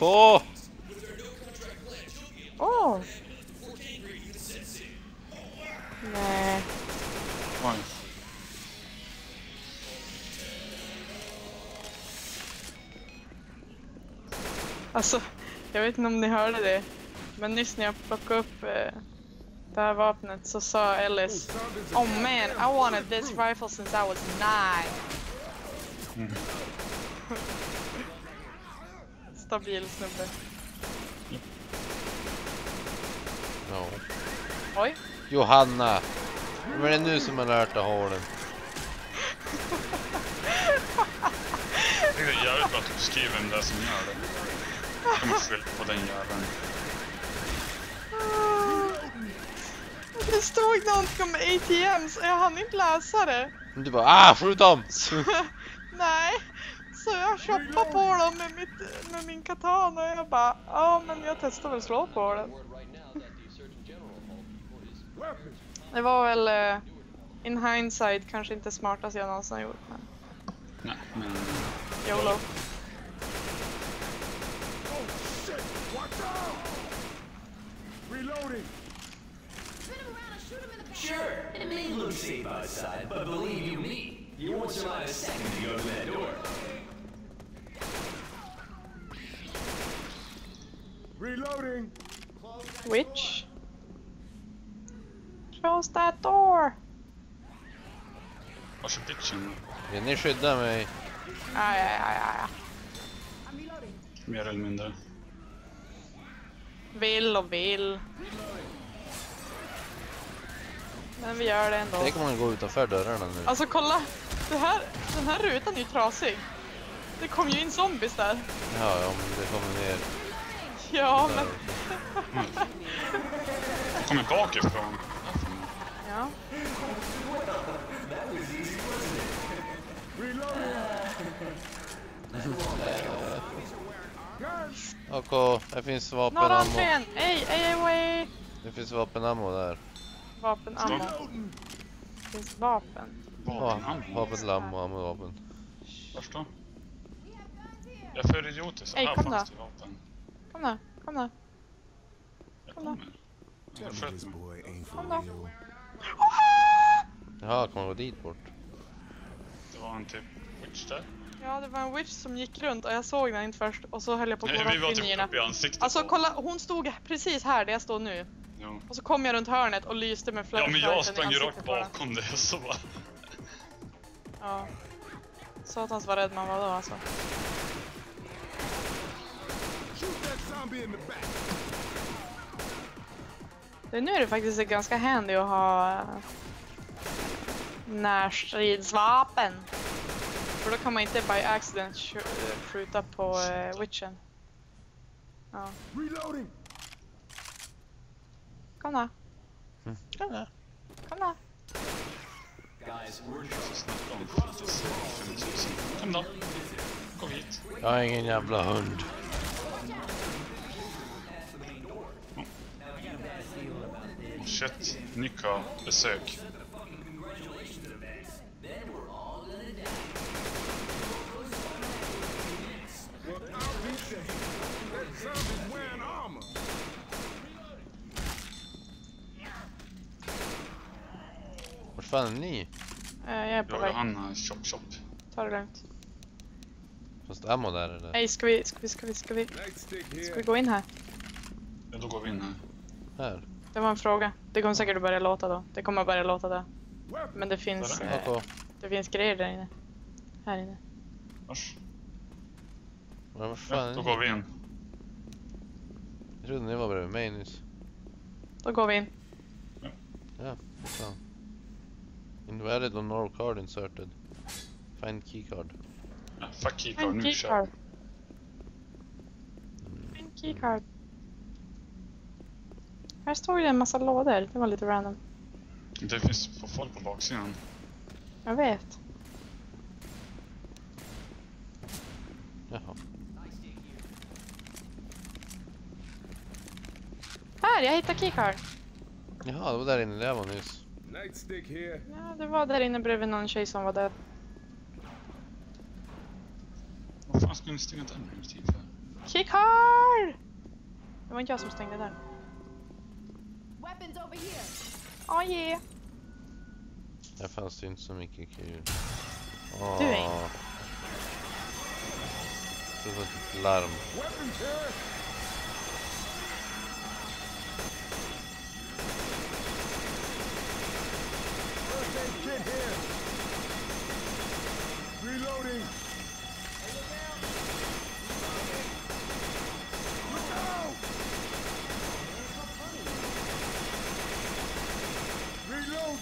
Speaker 2: Åh! Nej.
Speaker 3: Oj.
Speaker 2: Alltså, jag vet inte om ni hörde det. Men nyss när jag plockade upp det här vapnet så sa Ellis: "Oh man, I wanted this rifle since I was 9." Stabil snubbe.
Speaker 1: Ja.
Speaker 2: Oj.
Speaker 1: Johanna! Vem är det nu som har lärt dig hålen?
Speaker 3: Det är jävligt bra att du skriver vem det är som gör det. Jag kommer skylla på den jäveln.
Speaker 2: Det stod någonting om ATMs och jag hann inte läsa det.
Speaker 1: Du bara skjut dem!
Speaker 2: Nej. så jag choppade på dem med min katana och jag bara, ja men jag testar väl slå på den. Det var väl in hindsight kanske inte smartast jag någonsin gjort, men...
Speaker 3: Nej, men...
Speaker 2: YOLO.
Speaker 4: Oh shit! Watch out! Reloading!
Speaker 6: Sure, it may look safe outside, but believe you me, you won't survive a second to go to that door.
Speaker 4: Reloading!
Speaker 2: Which? Close that door!
Speaker 3: Varför bitchen?
Speaker 1: Vill ni skydda mig?
Speaker 2: Ja.
Speaker 3: Mer eller mindre.
Speaker 2: Vill. Men vi gör det ändå.
Speaker 1: Det kan man gå utanför dörrarna nu.
Speaker 2: Alltså kolla, den här rutan är ju trasig. Det kom ju in zombies där.
Speaker 1: Ja, men det kommer ner.
Speaker 2: Ja, men...
Speaker 3: Det kommer bakifrån.
Speaker 2: Ja.
Speaker 1: Okej, det finns
Speaker 2: Någon
Speaker 1: vapenammo.
Speaker 2: Ej.
Speaker 1: Det finns vapenammo där.
Speaker 2: Vapenammo. Det finns vapen.
Speaker 1: Ja, vapenammo, ammo-vapen.
Speaker 3: Varför då? Jag är för idiotisk.
Speaker 2: Ej,
Speaker 3: Här
Speaker 2: kom
Speaker 3: fanns
Speaker 2: då.
Speaker 3: det vapen.
Speaker 2: Kom då.
Speaker 3: Jag
Speaker 2: Kom då.
Speaker 3: kommer. Jag
Speaker 4: This
Speaker 3: sköt mig.
Speaker 4: boy ain't for
Speaker 2: Kom då.
Speaker 4: real.
Speaker 1: Jaha, kan man gå dit bort?
Speaker 3: Det var en typ witch där.
Speaker 2: Ja, det var en witch som gick runt och jag såg den inte först och så höll jag på att gå
Speaker 3: Nej, vi var
Speaker 2: rakt in i
Speaker 3: typ
Speaker 2: henne.
Speaker 3: uppe i ansiktet.
Speaker 2: Alltså
Speaker 3: på-
Speaker 2: kolla, hon stod precis här där jag står nu.
Speaker 3: Ja.
Speaker 2: Och så kom jag runt hörnet och lyste med
Speaker 3: Ja,
Speaker 2: flashlighten
Speaker 3: men
Speaker 2: i
Speaker 3: jag sprang ju
Speaker 2: ansiktet
Speaker 3: rakt
Speaker 2: på den.
Speaker 3: bakom det så bara...
Speaker 2: Ja. Satans vad rädd man var då alltså.
Speaker 4: Shoot that zombie in the back!
Speaker 2: Nu är det faktiskt ganska handy att ha närstridsvapen. För då kan man inte by accident skjuta på witchen. Ja.
Speaker 4: Reloading!
Speaker 2: Kom då. Kom då.
Speaker 6: Guys, we're
Speaker 3: Snacka om 5000. Kom då. Kom hit.
Speaker 1: Jag har ingen jävla hund.
Speaker 3: Shit, Nika besök.
Speaker 4: Well, I'll be damned. That zombie's wearing armor.
Speaker 1: Vart fan är ni?
Speaker 2: Jag är på
Speaker 3: Jag och
Speaker 2: väg.
Speaker 3: han chop.
Speaker 2: Ta det lugnt.
Speaker 1: Fast ammo där eller?
Speaker 2: Nej, ska vi
Speaker 4: Nightstick here.
Speaker 2: gå in här?
Speaker 3: Ja, då går vi in här.
Speaker 1: Här.
Speaker 2: Det var en fråga. Det kommer säkert att börja låta då. Det kommer att börja låta där.
Speaker 4: Weapon!
Speaker 2: Men det finns,
Speaker 1: Okej.
Speaker 2: det finns grejer där inne. Här inne.
Speaker 3: Vars.
Speaker 1: Men vad fan
Speaker 3: Ja,
Speaker 1: är
Speaker 3: då
Speaker 1: ni?
Speaker 3: går vi in.
Speaker 1: Jag trodde ni var bredvid mig nyss.
Speaker 2: Då går vi in.
Speaker 1: Ja, fan. Invalid on all card inserted. Find keycard.
Speaker 3: Ja, fuck keycard,
Speaker 2: En
Speaker 3: nu kör
Speaker 2: keycard. En keycard. Här står ju en massa lådor. Det var lite random.
Speaker 3: Det finns folk på baksidan.
Speaker 2: Jag vet.
Speaker 1: Jaha.
Speaker 2: Här, jag hittade keycard.
Speaker 1: Jaha, det var där inne jag var nyss.
Speaker 4: Nightstick here.
Speaker 2: Ja, det var där inne bredvid någon tjej som var död.
Speaker 3: Vad fan ska ni stänga den hela tiden för?
Speaker 2: Keycard! Det var inte jag som stängde där.
Speaker 5: Weapons over here.
Speaker 2: Åh, yeah.
Speaker 1: Där fanns det inte så mycket kul.
Speaker 2: Du är inte.
Speaker 1: Det var ett larm.
Speaker 4: Weapons here. First aid kit here. Reloading. Look out! Reloading.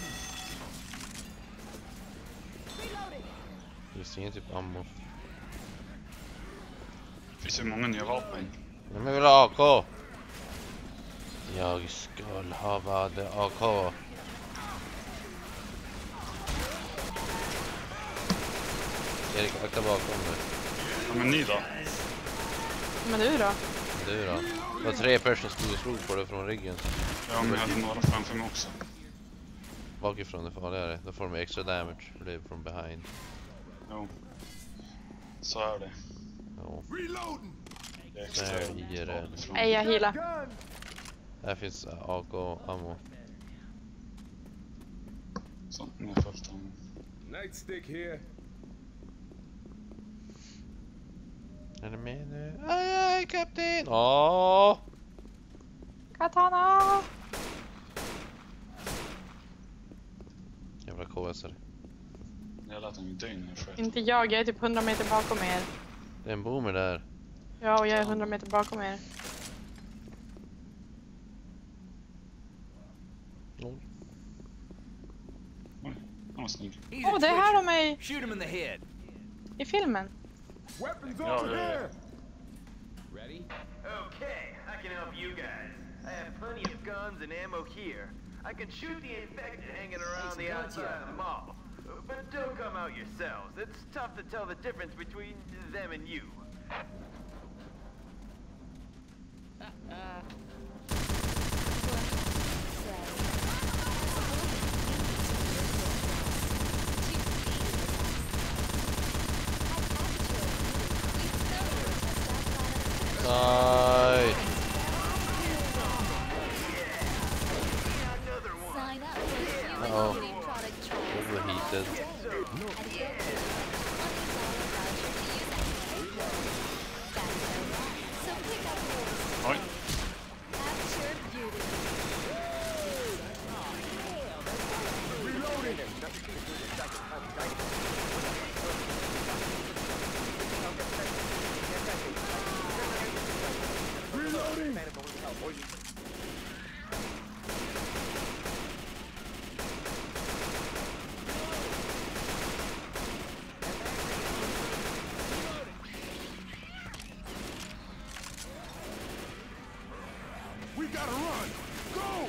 Speaker 1: Det finns ingen typ ammo.
Speaker 3: Det finns ju många nya vapen.
Speaker 1: Men jag vill ha AK. Jag ska ha vad AK. Erik, akta bakom dig.
Speaker 3: Men ni då?
Speaker 2: Men du då?
Speaker 1: Du då? Det var 3 personer som stod och slog på det från riggen.
Speaker 3: Ja, men jag hade några framför mig också.
Speaker 1: Bakifrån är farligare. Då får de extra damage för det är från behind.
Speaker 3: Jo. Så är det.
Speaker 1: Ja.
Speaker 3: Det är extra bakifrån.
Speaker 2: Nej, jag healar.
Speaker 1: Här finns AK ammo.
Speaker 3: Så, nu har jag fullt ammo.
Speaker 4: Nightstick here.
Speaker 1: Är det med nu? Aj, kapten! Åh!
Speaker 2: Katana!
Speaker 1: Jävla KS:are.
Speaker 3: Jag lät dem ju dö när jag sköt.
Speaker 2: Inte jag är typ 100 meter bakom er.
Speaker 1: Det är en boomer där.
Speaker 2: Ja, och jag är 100 meter bakom er.
Speaker 1: Lol.
Speaker 3: Oj, han var snygg.
Speaker 2: Åh, det är här de är
Speaker 6: Shoot him in the head.
Speaker 2: i filmen.
Speaker 4: Weapons
Speaker 3: Ja,
Speaker 4: over
Speaker 3: ja, ja.
Speaker 4: there.
Speaker 6: Ready?
Speaker 10: Okay, I can help you guys. I have plenty of guns and ammo here. I can shoot the infected hanging around the outside of the mall. But don't come out yourselves. It's tough to tell the difference between them and you.
Speaker 1: Nej! Ja. Overheated.
Speaker 3: Oj.
Speaker 4: We gotta run. Go.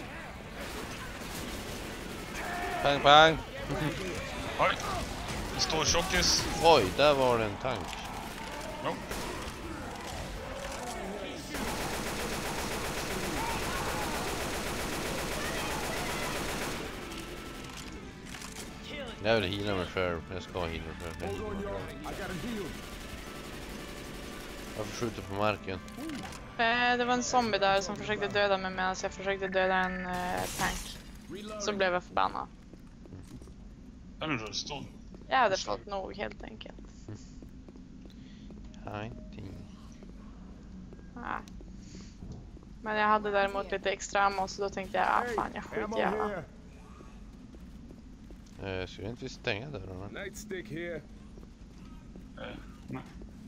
Speaker 1: Pang, pang!
Speaker 3: Oj. En stor tjockis.
Speaker 1: Oj, där var det en tank.
Speaker 3: Jo.
Speaker 1: Jag vill heala mig själv. Jag ska heala mig själv.
Speaker 4: Hold on, y'all. I gotta heal.
Speaker 1: Varför skjuter på marken?
Speaker 2: Det var en zombie där som försökte döda mig medan jag försökte döda en tank. Så blev jag förbannad.
Speaker 3: Är det en rullstol?
Speaker 2: Jag hade fått nog helt enkelt. Ja. Men jag hade däremot lite extra ammo så då tänkte jag, fan jag skjuter
Speaker 4: Ammo
Speaker 2: gärna.
Speaker 4: here.
Speaker 1: Ska vi inte stänga dörrarna?
Speaker 4: Nightstick here.
Speaker 3: Nej.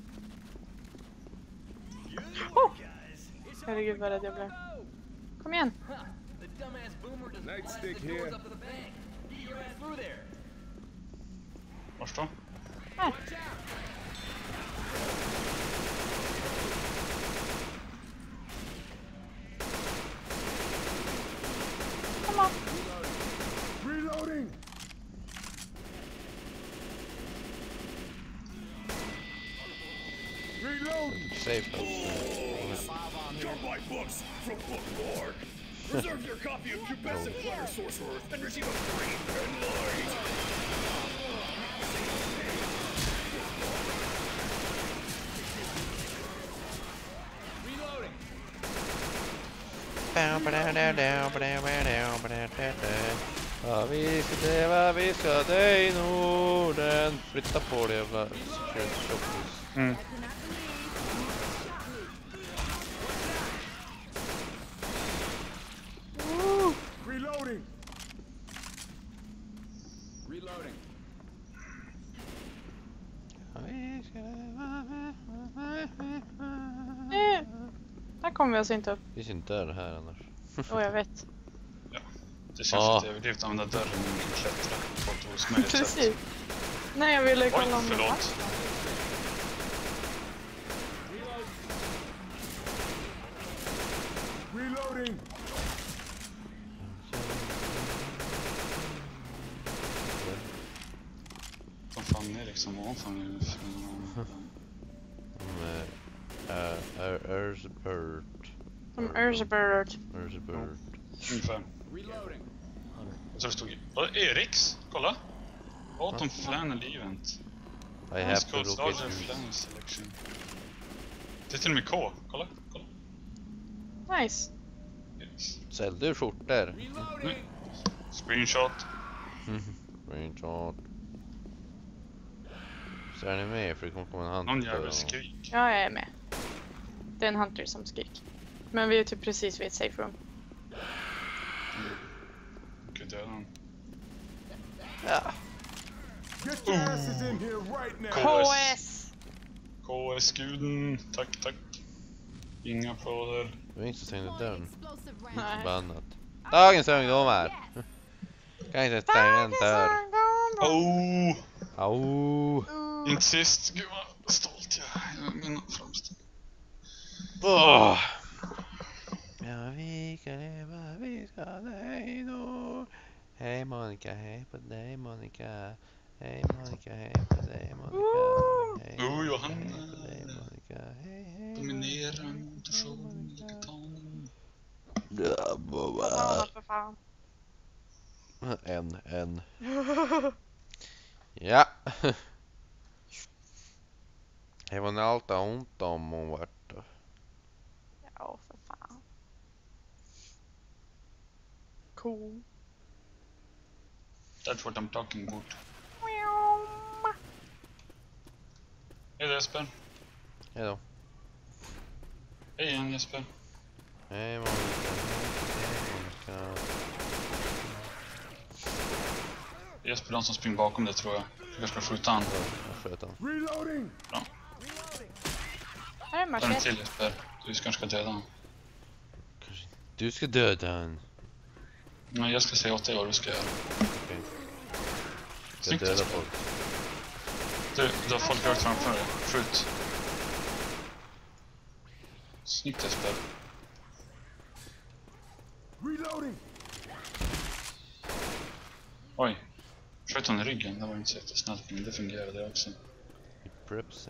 Speaker 2: Oh! Herregud vad rädd jag blev. Kom igen.
Speaker 6: The dumbass boomer just
Speaker 4: Nightstick
Speaker 6: blasted doors
Speaker 4: here.
Speaker 6: up to the bank. Get your ass through there.
Speaker 3: Vars då?
Speaker 2: Här. Kom on.
Speaker 4: Reloading. Reloading.
Speaker 1: Safe house.
Speaker 4: Don't buy books from Bookmark. Reserve your copy of Pubescent Clutter Sorcerer and receive a free pen light.
Speaker 1: Vad vi ska dö i Norden. Flytta på det jävla tjockis.
Speaker 3: Mm.
Speaker 4: Reloading.
Speaker 6: Reloading.
Speaker 2: Där kommer vi oss inte upp.
Speaker 1: Det finns inte dörr här annars.
Speaker 2: Åh, jag vet.
Speaker 3: Det känns lite överdrivet att använda dörren när man kan klättra på ett osmäligt sätt.
Speaker 2: Precis. Nej, jag ville
Speaker 3: Oj,
Speaker 2: kolla om det var.
Speaker 3: förlåt.
Speaker 4: Reloading.
Speaker 3: Som fan är liksom ovanför nu.
Speaker 1: Erzbert.
Speaker 2: Som Erzbert.
Speaker 1: Erzbert.
Speaker 3: Ungefär. Jag tror det stod... Eriks? Kolla! Autumn Flannel Event.
Speaker 1: I have to look at
Speaker 3: Flannel Selection. Det är till och med K. Kolla.
Speaker 2: Nice.
Speaker 3: Yes.
Speaker 1: Sälj du skjortor?
Speaker 3: Screenshot.
Speaker 1: Screenshot. Så är ni med? För det kommer komma en
Speaker 3: Någon
Speaker 1: hunter.
Speaker 3: jävla skrik.
Speaker 2: Ja, jag är med. Det är en hunter som skrik. Men vi är typ precis vid ett safe room.
Speaker 3: Gud, döda honom.
Speaker 1: Ja.
Speaker 2: KS!
Speaker 3: KS-guden. Tack. Inga applåder.
Speaker 1: Det var ingen som stängde dörren.
Speaker 2: Nej.
Speaker 1: Förbannat. Dagens ungdomar! Kan inte stänga en dörr. Au!
Speaker 3: Inte sist. Gud vad stolt jag är. Min främsta.
Speaker 1: Ja, vi ska leva, vi ska hej då. Hej Monica, hej på dig Monica. Hej Monica, hej på dig Monica. Hej
Speaker 3: Johanna.
Speaker 1: hej på dig Monica. Hej.
Speaker 3: Dominerar motorshowen i katanen.
Speaker 2: För fan.
Speaker 1: En. Ja. Det var allt ont om hon vart.
Speaker 2: Ja, för fan. Cool.
Speaker 3: That's what I'm talking about. Hej Jesper.
Speaker 1: Hej då.
Speaker 3: Hej igen Jesper.
Speaker 1: Hej Monica. Hej Monica.
Speaker 3: Jesper, de som springer bakom det tror jag. Jag ska skjuta han.
Speaker 1: Jag sköt han.
Speaker 3: Bra.
Speaker 2: Här är en
Speaker 3: Ta en
Speaker 2: machete.
Speaker 3: till Jesper. Du kanske ska döda han.
Speaker 1: Du ska döda han.
Speaker 3: Nej, jag ska säga åt dig vad du ska göra.
Speaker 1: Okej. Ska
Speaker 3: Snyggt
Speaker 1: döda
Speaker 3: Jesper.
Speaker 1: folk.
Speaker 3: Du har folk rakt framför dig. Skjut. Snyggt Jesper. Oj. Sköt hon i ryggen. Det var inte så jättesnällt, men det fungerade också.
Speaker 1: I prepsen.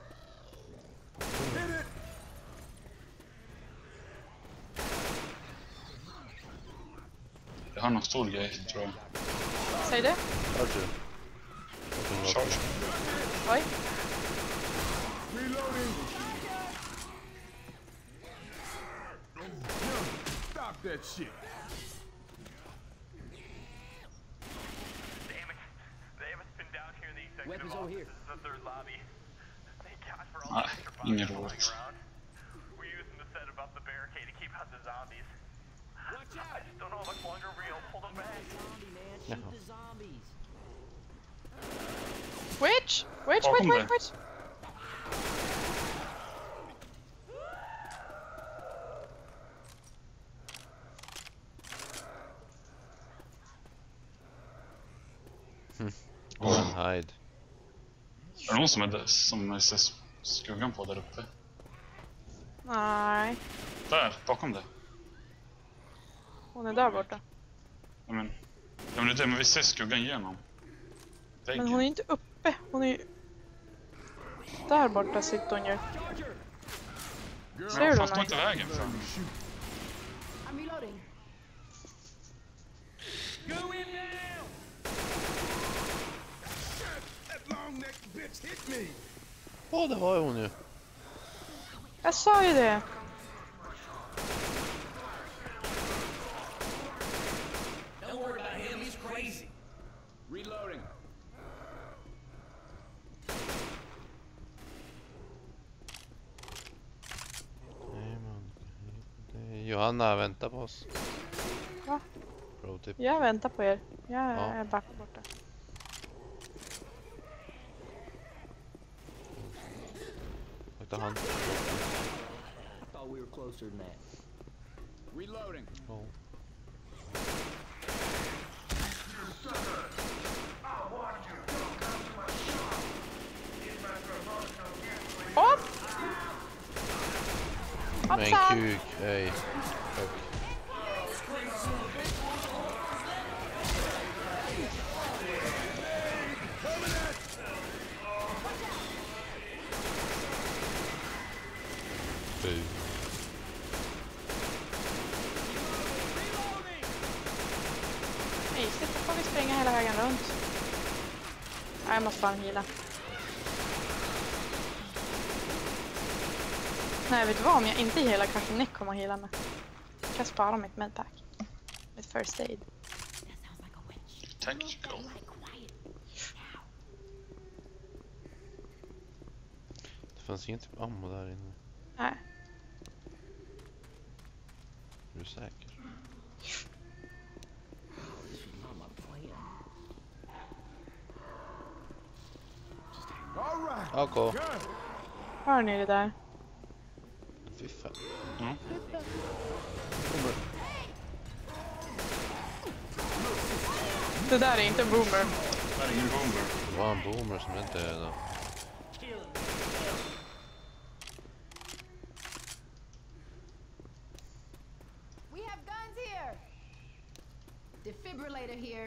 Speaker 3: Jag har någon stor grej, tror jag.
Speaker 2: Säg det.
Speaker 1: Charger.
Speaker 3: Charge.
Speaker 2: Oj.
Speaker 4: Stop that shit.
Speaker 10: Damn it. They haven't been down here in the executive
Speaker 8: Weapons over here.
Speaker 10: office. This is the third lobby. Thank God for all
Speaker 3: Nej,
Speaker 10: the extra bodies
Speaker 3: ingen
Speaker 10: floating
Speaker 3: roligt.
Speaker 10: around. We're using the set above the barricade to keep out the zombies. I just don't know how much longer we'll pull them back.
Speaker 2: Witch! Witch,
Speaker 3: Bakom
Speaker 2: witch,
Speaker 3: dig.
Speaker 2: witch!
Speaker 1: Go and hide.
Speaker 3: Är det någon som är där, som ser skuggan på där uppe?
Speaker 2: Nej,
Speaker 3: Där, bakom dig.
Speaker 2: hon är där borta.
Speaker 3: Ja, men det är det, men vi ser skuggan igenom.
Speaker 2: Men hon är inte uppe, hon är ju... Där borta sitter hon ju. Ser du
Speaker 3: Fan, stå
Speaker 2: den?
Speaker 3: inte i vägen för.
Speaker 5: I'm reloading.
Speaker 4: Go in now! That long neck bitch hit me!
Speaker 1: Åh, det var ju hon ju.
Speaker 2: Jag sa ju det.
Speaker 6: Don't worry about him, he's crazy.
Speaker 9: Reloading.
Speaker 1: Nej, man. Johanna, vänta på oss.
Speaker 2: Va?
Speaker 1: Pro tip.
Speaker 2: Jag väntar på er. Jag
Speaker 1: Ja.
Speaker 2: är bara borta.
Speaker 1: Akta han.
Speaker 8: I thought we were closer than that.
Speaker 9: Reloading.
Speaker 1: Oh.
Speaker 2: Hopp!
Speaker 1: Men
Speaker 2: Hoppsan!
Speaker 1: kuk, ej. Fuck. Fy.
Speaker 2: Då får vi springa hela vägen runt. Nej, jag måste fan hila. Nej, vet du vad? Om jag inte helar kanske Nick kommer att hila mig. Jag kan spara mitt medpack. Mitt first aid.
Speaker 3: Tactical.
Speaker 1: Det fanns ingen typ ammo där inne.
Speaker 2: Nej.
Speaker 1: Är du säker? Okej.
Speaker 2: Hör ni det där?
Speaker 1: Fy fan.
Speaker 3: Mm.
Speaker 2: Det där är inte en boomer.
Speaker 3: Det är ingen boomer.
Speaker 1: Det var en boomer som inte är då.
Speaker 5: We have guns here. Defibrillator here.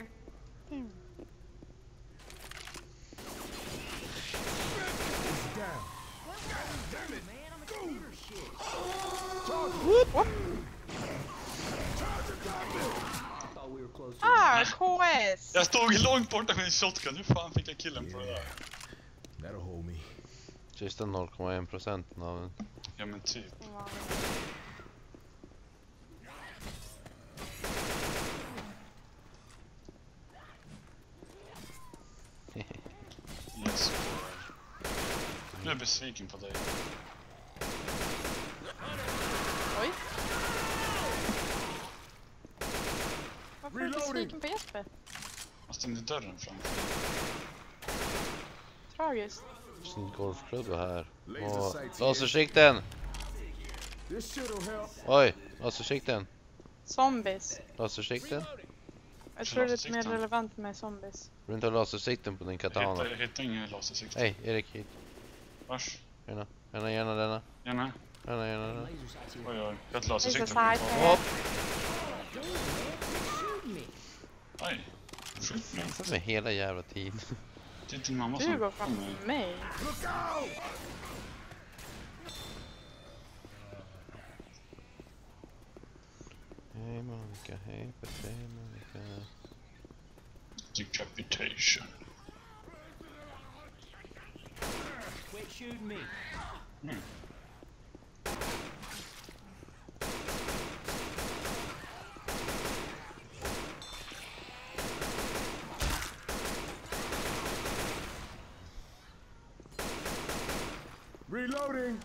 Speaker 2: Ah, KS!
Speaker 3: Jag stod långt borta med en shotgun. Hur fan fick jag killen på det där?
Speaker 9: That'll hold me.
Speaker 1: Sista 0,1% av den.
Speaker 3: Ja men typ. Yes. Jag är besviken på dig.
Speaker 2: Oj. Varför är du besviken på Jesper?
Speaker 3: Jag stängde dörren framför.
Speaker 2: Tragiskt.
Speaker 1: Sin golfklubba här. Och lasersikten! Oj, lasersikten.
Speaker 2: Zombies.
Speaker 1: Lasersikten.
Speaker 2: Jag tror det är mer relevant med zombies.
Speaker 1: Du inte ha lasersikten på din katana.
Speaker 3: Jag hittar ingen lasersikten.
Speaker 1: Hej, Erik hit.
Speaker 3: Vars?
Speaker 1: Gärna denna.
Speaker 3: Gärna.
Speaker 1: Gärna denna.
Speaker 3: Oj, oj. Jag har ett lasersikten.
Speaker 1: Hopp!
Speaker 3: Oj. Skjut mig.
Speaker 1: För mig hela jävla tiden.
Speaker 3: Det är din mamma som...
Speaker 2: Du går framför mig.
Speaker 1: Hej Monica, hej på dig Monica.
Speaker 3: Decapitation.
Speaker 10: Quit shooting me.
Speaker 3: Mm.
Speaker 9: Reloading.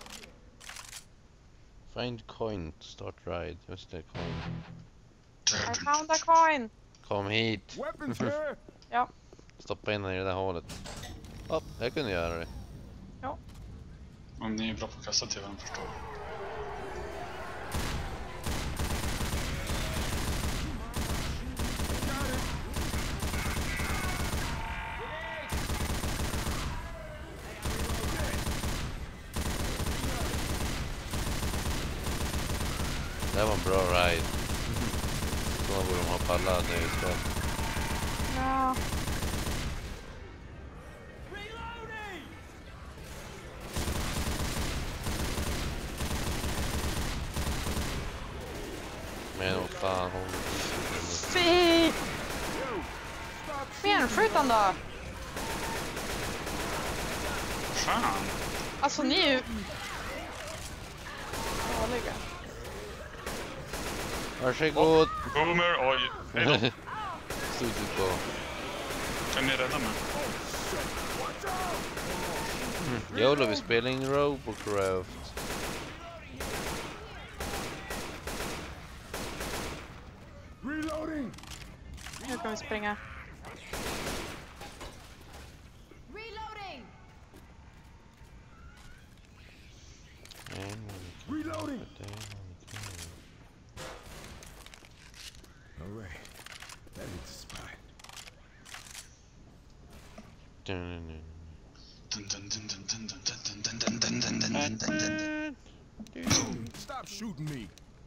Speaker 1: Find coin to start ride. Just det, coin.
Speaker 2: I found a coin.
Speaker 1: Kom hit.
Speaker 9: Weapons here.
Speaker 2: Ja.
Speaker 1: Stoppa in den i det där hålet. Hopp, jag kunde göra det.
Speaker 2: Ja.
Speaker 3: Om ni är bra på att kasta tvn förstår.
Speaker 1: Det var en bra ride. Så borde de ha pallat det istället.
Speaker 2: Ja.
Speaker 1: Men vad fan hon...
Speaker 2: Fy! Benskjutan då!
Speaker 3: Fan!
Speaker 2: Alltså ni är ju... dåliga.
Speaker 1: Varsågod!
Speaker 3: Boomer, oj! Hejdå!
Speaker 1: Stod du på.
Speaker 3: Kan ni rädda mig?
Speaker 1: Jolo, vi spelar in Robocraft.
Speaker 9: Reloading.
Speaker 2: Nu kan vi springa.
Speaker 5: Reloading.
Speaker 9: Reloading. All right. That is the spot. Stop shooting me.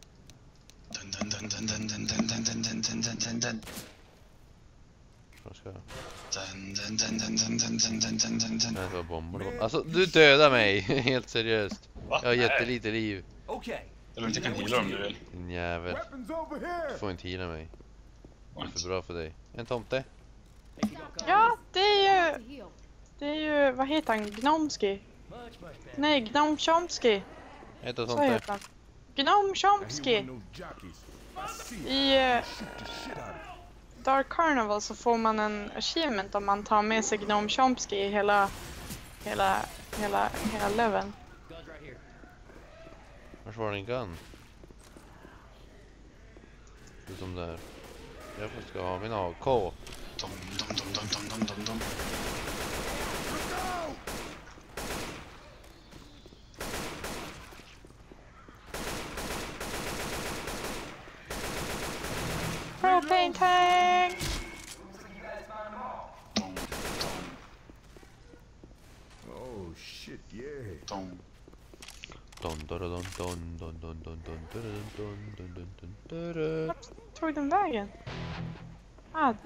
Speaker 1: Det var bomber. Alltså, du dödar mig. Helt seriöst.
Speaker 3: Va?
Speaker 1: Jag har jättelite liv.
Speaker 10: Okay.
Speaker 3: Eller inte kan heala om du vill.
Speaker 1: Din jävel.
Speaker 9: Weapons over here.
Speaker 1: Du får inte heala mig. Det är för bra för dig. En tomte.
Speaker 2: Ja, det är ju, vad heter han? Gnomski? Nej, Gnome Chomsky.
Speaker 1: Heter
Speaker 2: Så
Speaker 1: tomte.
Speaker 2: heter han. Gnome Chomsky. I Dark Carnival så får man en achievement om man tar med sig Gnome Chomsky i hela leveln.
Speaker 1: Vars var din gun? Utom där. Jag ska ha min AK.
Speaker 3: Dom.
Speaker 2: Propane tank!
Speaker 9: Oh shit, yeah.
Speaker 3: Dom.
Speaker 2: Vart tog den vägen? Här.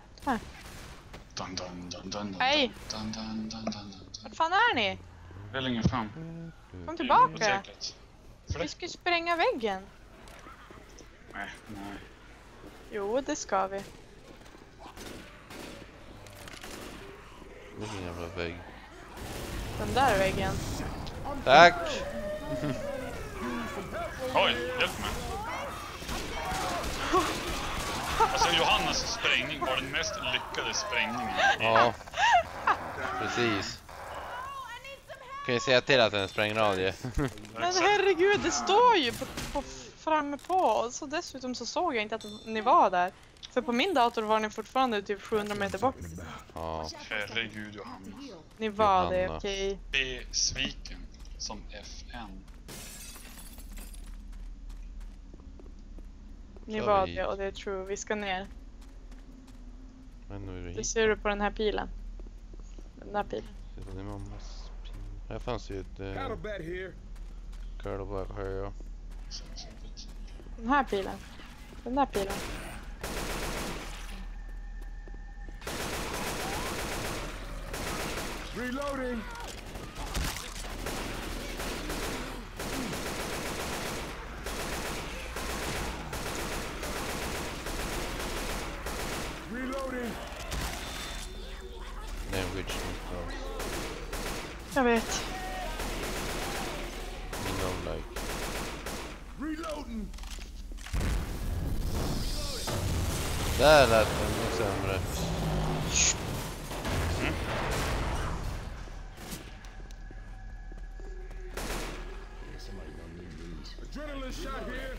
Speaker 2: Hej! Vart fan är ni?
Speaker 3: Det är längre fram.
Speaker 2: Kom tillbaka!
Speaker 3: Biblioteket.
Speaker 2: Vi ska ju spränga väggen.
Speaker 3: Nej.
Speaker 2: Jo, det ska vi.
Speaker 1: Vilken jävla vägg.
Speaker 2: Den där väggen.
Speaker 1: Tack!
Speaker 3: Oj, hjälp mig. Alltså Johannas sprängning var den mest lyckade sprängningen.
Speaker 1: Ja. Precis. Kan ju säga till att den spränger radie.
Speaker 2: Men herregud, det står ju på framme på. Och så dessutom så såg jag inte att ni var där. För på min dator var ni fortfarande typ 700 meter bort.
Speaker 1: Ja.
Speaker 3: Herregud Johanna.
Speaker 2: Ni var det,
Speaker 1: Johanna.
Speaker 2: okej.
Speaker 3: Besviken som FN.
Speaker 2: Ni var det och det är true. Vi ska ner.
Speaker 1: Men nu är det
Speaker 2: Det
Speaker 1: hit.
Speaker 2: ser du på den här pilen. Den där pilen.
Speaker 1: Det är mammas pin. Här fanns ju ett
Speaker 4: Cattlebat here.
Speaker 1: curlback här, ja.
Speaker 2: Den här pilen. Den där pilen.
Speaker 4: Reloading. Reloading.
Speaker 1: Det är en witch monster.
Speaker 2: Jag vet.
Speaker 1: No like.
Speaker 4: Reloading.
Speaker 1: Där lät den nog sämre.
Speaker 4: Adrenaline shot here.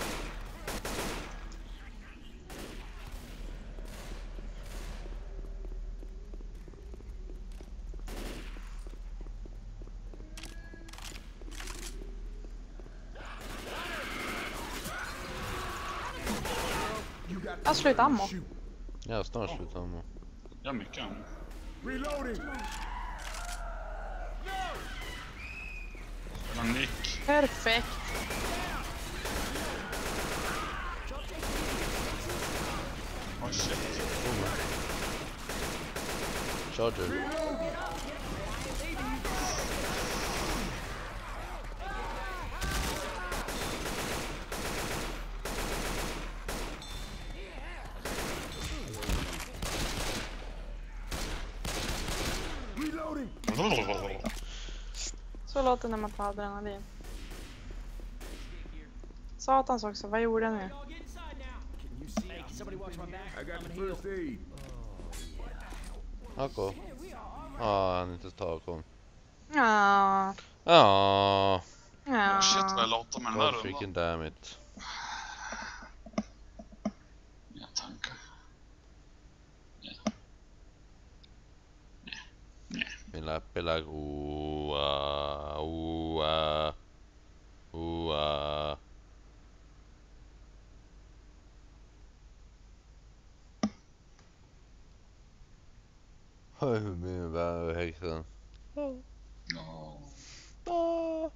Speaker 2: Jag har slut ammo.
Speaker 1: Ja, snart slut ammo.
Speaker 3: Ja, mycket ammo.
Speaker 4: Reloading.
Speaker 3: Det var nick.
Speaker 2: Perfekt.
Speaker 3: Oj shit.
Speaker 1: Charger.
Speaker 2: Så låter det när man tar adrenalin. Satans också, vad gjorde jag nu?
Speaker 4: I got the first aid.
Speaker 1: Ako. Ja, han inte takom.
Speaker 2: Ja.
Speaker 1: Ja.
Speaker 2: Ja.
Speaker 3: Shit vad jag låter med den där
Speaker 1: God freaking
Speaker 3: rundan.
Speaker 1: damn it.
Speaker 3: Ja, tankar.
Speaker 1: Min läppelag. Oa. Oa. Oa. Hur min vän häxan.
Speaker 3: Ja.
Speaker 2: Wow!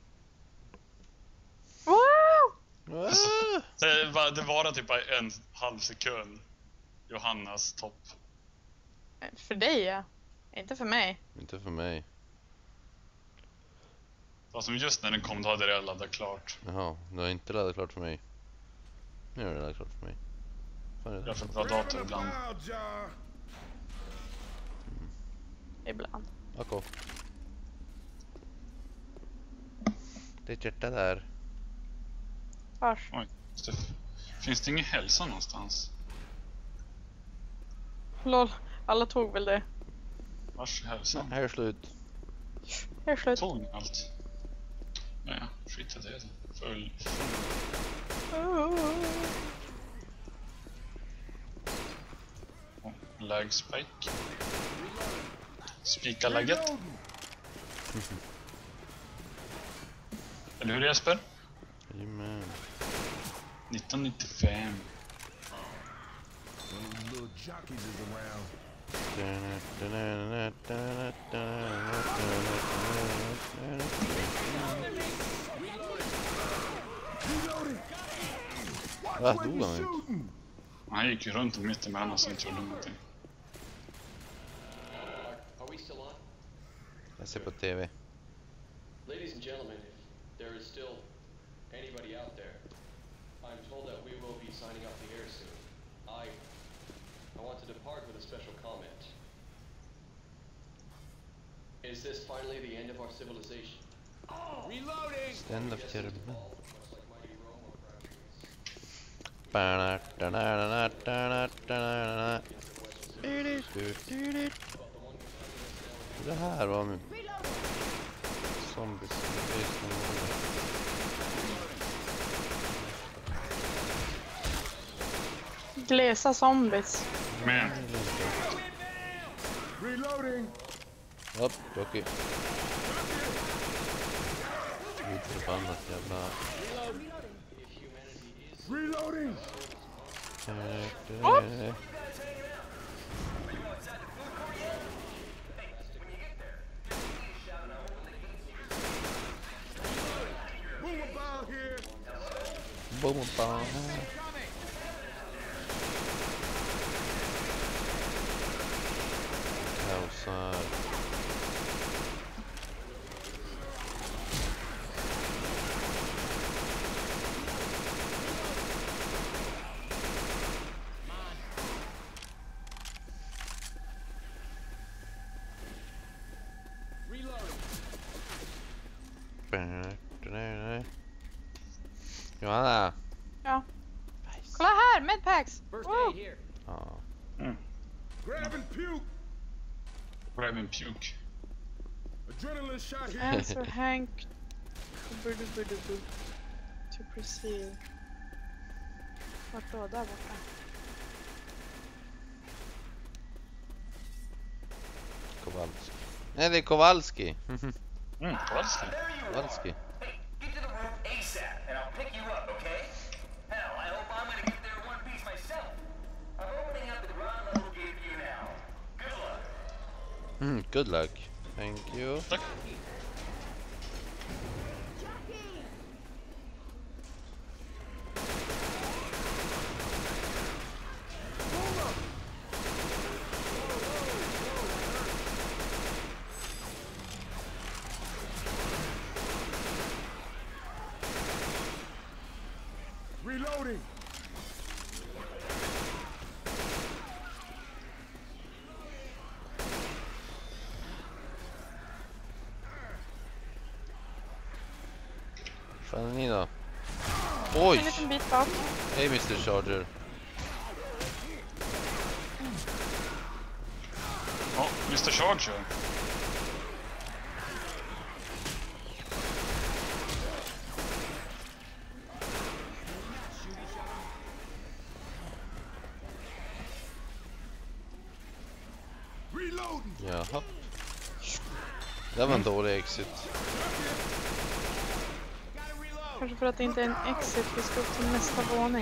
Speaker 3: Det var typ bara en halv sekund. Johannas topp.
Speaker 2: För dig, ja. Inte för mig.
Speaker 1: Inte för mig.
Speaker 3: Alltså just när den kom då hade det laddat klart.
Speaker 1: Jaha, du har inte laddat klart för mig. Nu har det laddat klart för mig. fan
Speaker 3: Jag får bra dator ibland.
Speaker 2: Ibland.
Speaker 1: Okej. Det är ett hjärta där.
Speaker 2: Vars?
Speaker 3: Oj, finns det ingen hälsa någonstans?
Speaker 2: Lol, alla tog väl det.
Speaker 3: Vars är hälsan?
Speaker 1: Här är slut.
Speaker 2: Här är slut.
Speaker 3: Tog ni allt? Naja, skit i det. Följ. Lägspike. Spika lägget. Eller hur Jesper?
Speaker 1: Jajamän.
Speaker 3: 1995.
Speaker 1: Va, dog han inte?
Speaker 3: Han gick ju runt i mitten med honom som inte gjorde någonting.
Speaker 8: Are we still on?
Speaker 1: Jag ser på TV.
Speaker 8: Ladies and gentlemen, if there is still anybody out there, I'm told that we will be signing up the air soon. I want to depart with a special comment. Is this finally the end of our civilization?
Speaker 10: Reloading!
Speaker 1: Stand of terror. Det här var med zombies.
Speaker 2: Glesa zombies.
Speaker 3: Men
Speaker 10: Reloading!
Speaker 1: Upp, okej. Gud förbannat jävla...
Speaker 10: Reloading! Boomerbound here!
Speaker 1: Boomerbound. Outside. Johanna.
Speaker 2: Ja. Kolla här, medpacks! Woo!
Speaker 1: Ja.
Speaker 10: Grab and puke!
Speaker 3: grab and puke.
Speaker 10: Adrenaline shot here!
Speaker 2: Answer Hank to proceed. Vart då? Där borta.
Speaker 1: Kowalski. Nej, det är Kowalski.
Speaker 3: Kowalski.
Speaker 1: Kowalski.
Speaker 6: Get to the roof ASAP, and I'll pick you up, okay? Hell, I hope I'm gonna get there in one piece myself. I'm opening up the ground level gate for you now. Good luck.
Speaker 1: Good luck. Thank you.
Speaker 3: Tack.
Speaker 10: Reloading!
Speaker 1: Fan är ni då? Oj!
Speaker 2: En liten bit bak.
Speaker 1: Hej Mr. Charger.
Speaker 3: Ja, Mr. Charger.
Speaker 1: Jaha. Det var en dålig exit.
Speaker 2: Kanske för att det inte är en exit, vi ska upp till nästa våning.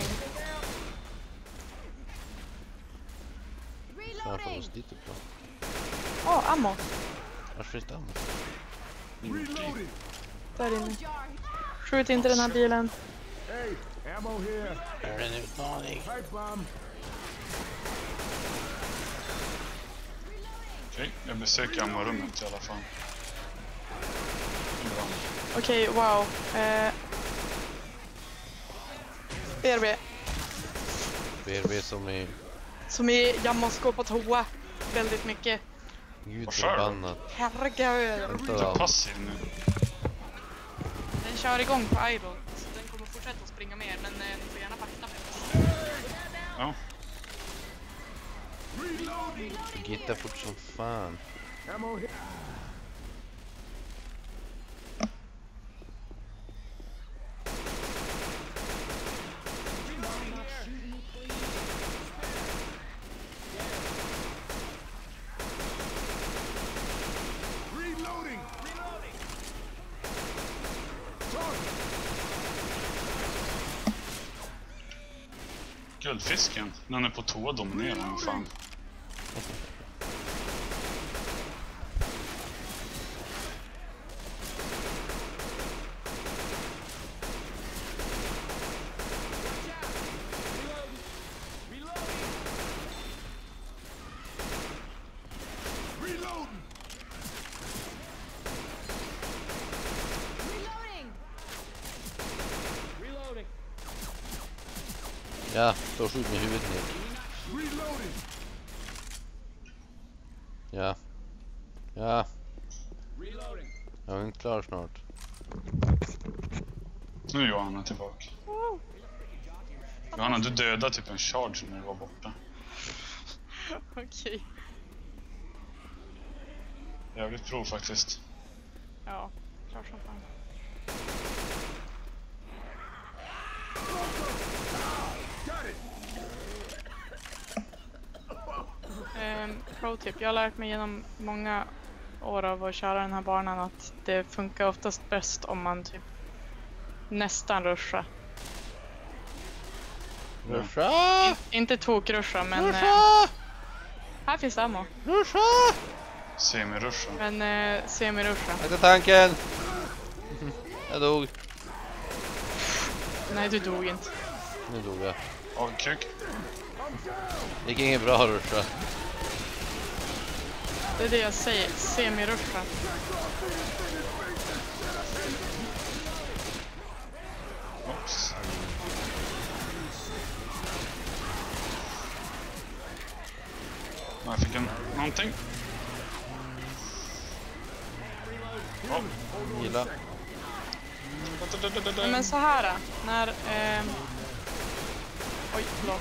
Speaker 1: Fan, får oss dit upp då.
Speaker 2: Åh, ammo!
Speaker 1: Varför finns det ammo?
Speaker 2: Där inne. Skjut inte den här bilen.
Speaker 10: Hey, ammo here!
Speaker 1: Det är en utmaning.
Speaker 10: Pipe bomb!
Speaker 3: Okej, jag besöker amorummet i alla fall.
Speaker 2: Okej, wow. BRB.
Speaker 1: BRB som är
Speaker 2: jamma och skå på toa väldigt mycket.
Speaker 1: Gud förbannat.
Speaker 2: Herregud.
Speaker 3: Inte passiv nu.
Speaker 2: Den kör igång på idle, så den kommer fortsätta att springa mer, men ni får gärna vakta mig.
Speaker 3: Ja.
Speaker 1: Gitta fort som fan.
Speaker 3: Guldfisken, när den är på toa dominerar den fan.
Speaker 1: Ja, då skjut med huvudet ner. Ja. Ja. Jag är inte klar snart.
Speaker 3: Nu är Johanna tillbaka. Johanna, du dödade typ en charge när du var borta.
Speaker 2: Okej.
Speaker 3: Jävligt prov faktiskt.
Speaker 2: Ja, klart som fan. Pro-tip, jag har lärt mig genom många år av att köra den här banan att det funkar oftast bäst om man typ nästan rushar.
Speaker 1: Rusha!
Speaker 2: Inte tokrusha, men här finns ammo.
Speaker 1: Rusha!
Speaker 3: Semi-rusha.
Speaker 2: Men semi-rusha.
Speaker 1: Akta tanken! Jag dog.
Speaker 2: Nej, du dog inte.
Speaker 1: Nu dog jag.
Speaker 3: Avkuk.
Speaker 1: Det gick inget bra rusha.
Speaker 2: Det är det jag säger, semi-rusha.
Speaker 3: Oops. Jag fick någonting.
Speaker 1: Gilla.
Speaker 2: Men så här, när oj, förlåt.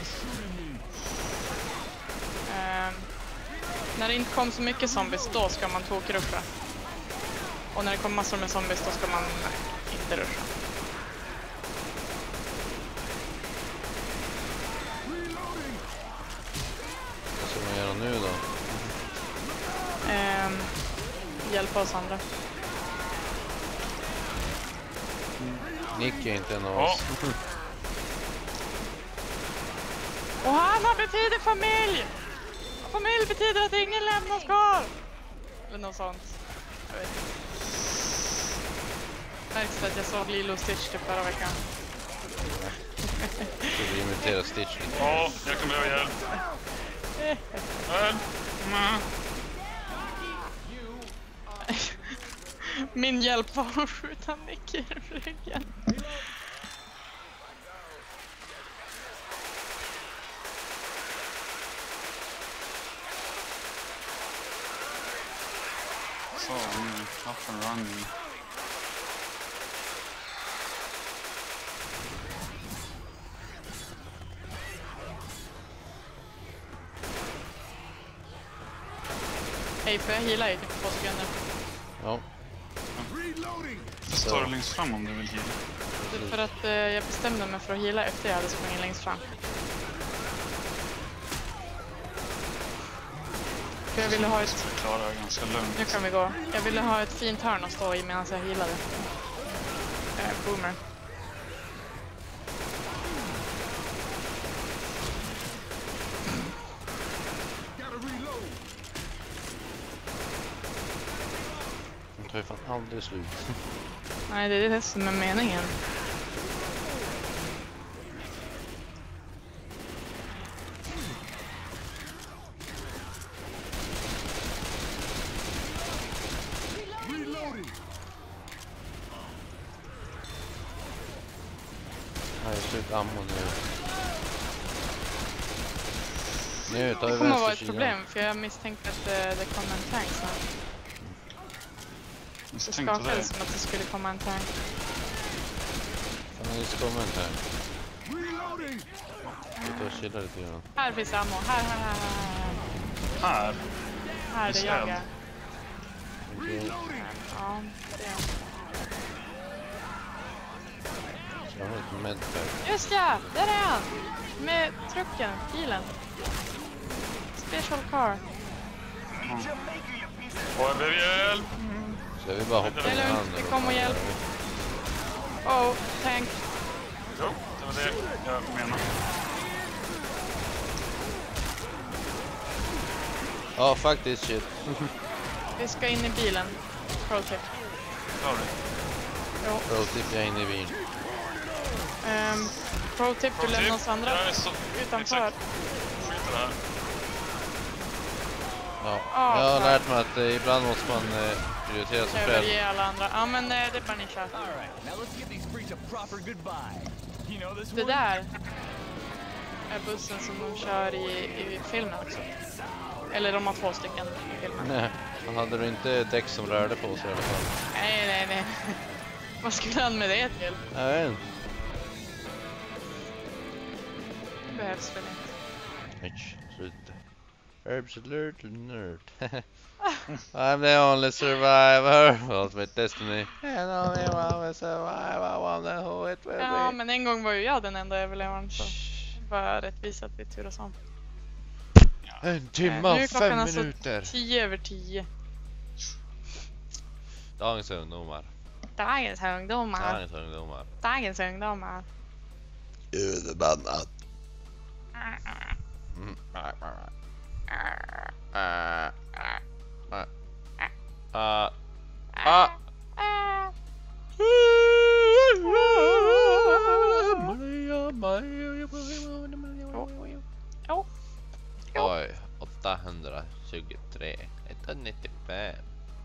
Speaker 2: När det inte kom så mycket zombies, då ska man tokrusha. Och när det kommer massor med zombies, då ska man inte rusha.
Speaker 1: Vad ska man göra nu då?
Speaker 2: Hjälpa oss andra.
Speaker 1: Nick är inte en av oss.
Speaker 2: Och Hanna betyder familj! Familj betyder att ingen lämnas kvar! Eller något sånt. Jag vet inte. Märks att jag såg Lilo och Stitch typ förra veckan.
Speaker 1: Så vi imiterar Stitch lite.
Speaker 3: Ja, jag kan behöva hjälp. Hjälp!
Speaker 2: Min hjälp var att skjuta Nick i ryggen.
Speaker 3: Så, nu up and running.
Speaker 2: Hej, får jag heala i typ 2 sekunder?
Speaker 1: Ja.
Speaker 3: Så står du längst fram om du vill heala.
Speaker 2: Det är för att jag bestämde mig för att heala efter jag hade sprungit längst fram. För jag ville ha ett...
Speaker 3: Klarar ganska lugnt.
Speaker 2: Nu kan vi gå. Jag ville ha ett fint hörn att stå i medan jag healade. Boomer.
Speaker 1: Det tar ju fan aldrig slut.
Speaker 2: Nej, det är det som är meningen.
Speaker 1: Nej, slut ammo nu. Nu tar vi
Speaker 2: Det kommer att vara ett
Speaker 1: vänstersidan.
Speaker 2: problem, för jag misstänkte att det kom en tank snart. Det
Speaker 3: Misstänkte
Speaker 2: skakade
Speaker 3: det.
Speaker 2: som att det skulle komma en tank.
Speaker 1: Fan, det kommer inte här. Vi tar och chillar lite grann.
Speaker 2: Här finns ammo. Här.
Speaker 3: Här?
Speaker 2: Här, det
Speaker 3: Isär.
Speaker 2: jagar.
Speaker 1: Okej.
Speaker 2: Ja, det är jag.
Speaker 1: Jag har ett medpack.
Speaker 2: Just ja, där är han! Med trucken, bilen. Special car.
Speaker 3: Och jag behöver hjälp!
Speaker 1: Så vi bara hoppa
Speaker 2: Det är
Speaker 1: in i
Speaker 2: lugnt,
Speaker 1: handen.
Speaker 2: vi kommer och hjälp. Oh, tank.
Speaker 3: Jo, det var det jag menar.
Speaker 1: Ja, faktiskt shit.
Speaker 2: Vi ska in i bilen. Pro tip.
Speaker 3: Sorry.
Speaker 2: Jo.
Speaker 1: Pro tip, jag är inne i bilen.
Speaker 2: Pro tip, du lämnar oss andra
Speaker 3: Jag är så...
Speaker 2: utanför.
Speaker 3: Exakt. Skit i det här.
Speaker 1: Ja,
Speaker 2: Ja,
Speaker 1: jag har
Speaker 2: fan.
Speaker 1: lärt mig att ibland måste man prioritera sig själv.
Speaker 2: Överge alla andra. Ja, men det är bara ni kör. Det där är bussen som de kör i filmen också. Eller de har 2 stycken i filmen.
Speaker 1: Nej, hade du inte däck som rörde på sig i alla fall?
Speaker 2: Nej. Vad skulle han med det till?
Speaker 1: Jag vet inte.
Speaker 2: Det behövs väl inte.
Speaker 1: Nej, sluta. Herbs alert nerd. I'm the only survivor. Ultimate Destiny. And only one will survive. I wonder who it will
Speaker 2: Ja,
Speaker 1: be.
Speaker 2: men en gång var ju jag den enda överlevaren, så bara rättvist att vi turas om.
Speaker 1: 1 timme
Speaker 2: Nu är
Speaker 1: och
Speaker 2: klockan
Speaker 1: 5
Speaker 2: alltså
Speaker 1: minuter.
Speaker 2: 10:10.
Speaker 1: Dagens ungdomar.
Speaker 2: Dagens ungdomar.
Speaker 1: Dagens ungdomar.
Speaker 2: Dagens ungdomar.
Speaker 1: Förbannat. Oj, 823. 195.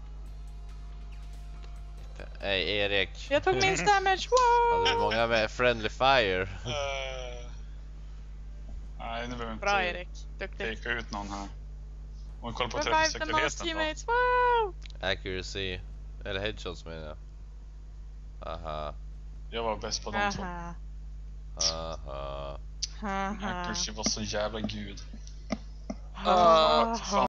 Speaker 1: Hej Erik.
Speaker 2: Jag tog minst damage. Wow!
Speaker 1: Hade du många med friendly fire?
Speaker 3: Nej, nu behöver
Speaker 2: Bra
Speaker 3: inte
Speaker 2: Erik, duktigt.
Speaker 3: peka ut någon här. Om vi kollar på
Speaker 2: Revive the most
Speaker 3: träffsäkerheten då.
Speaker 2: teammates. Wow!
Speaker 1: Accuracy. Eller headshots menar jag. Aha.
Speaker 3: Jag var bäst på de två.
Speaker 2: Haha.
Speaker 1: Aha.
Speaker 2: Haha.
Speaker 3: Accuracy var så jävla gud.
Speaker 2: Haha.
Speaker 3: Fan.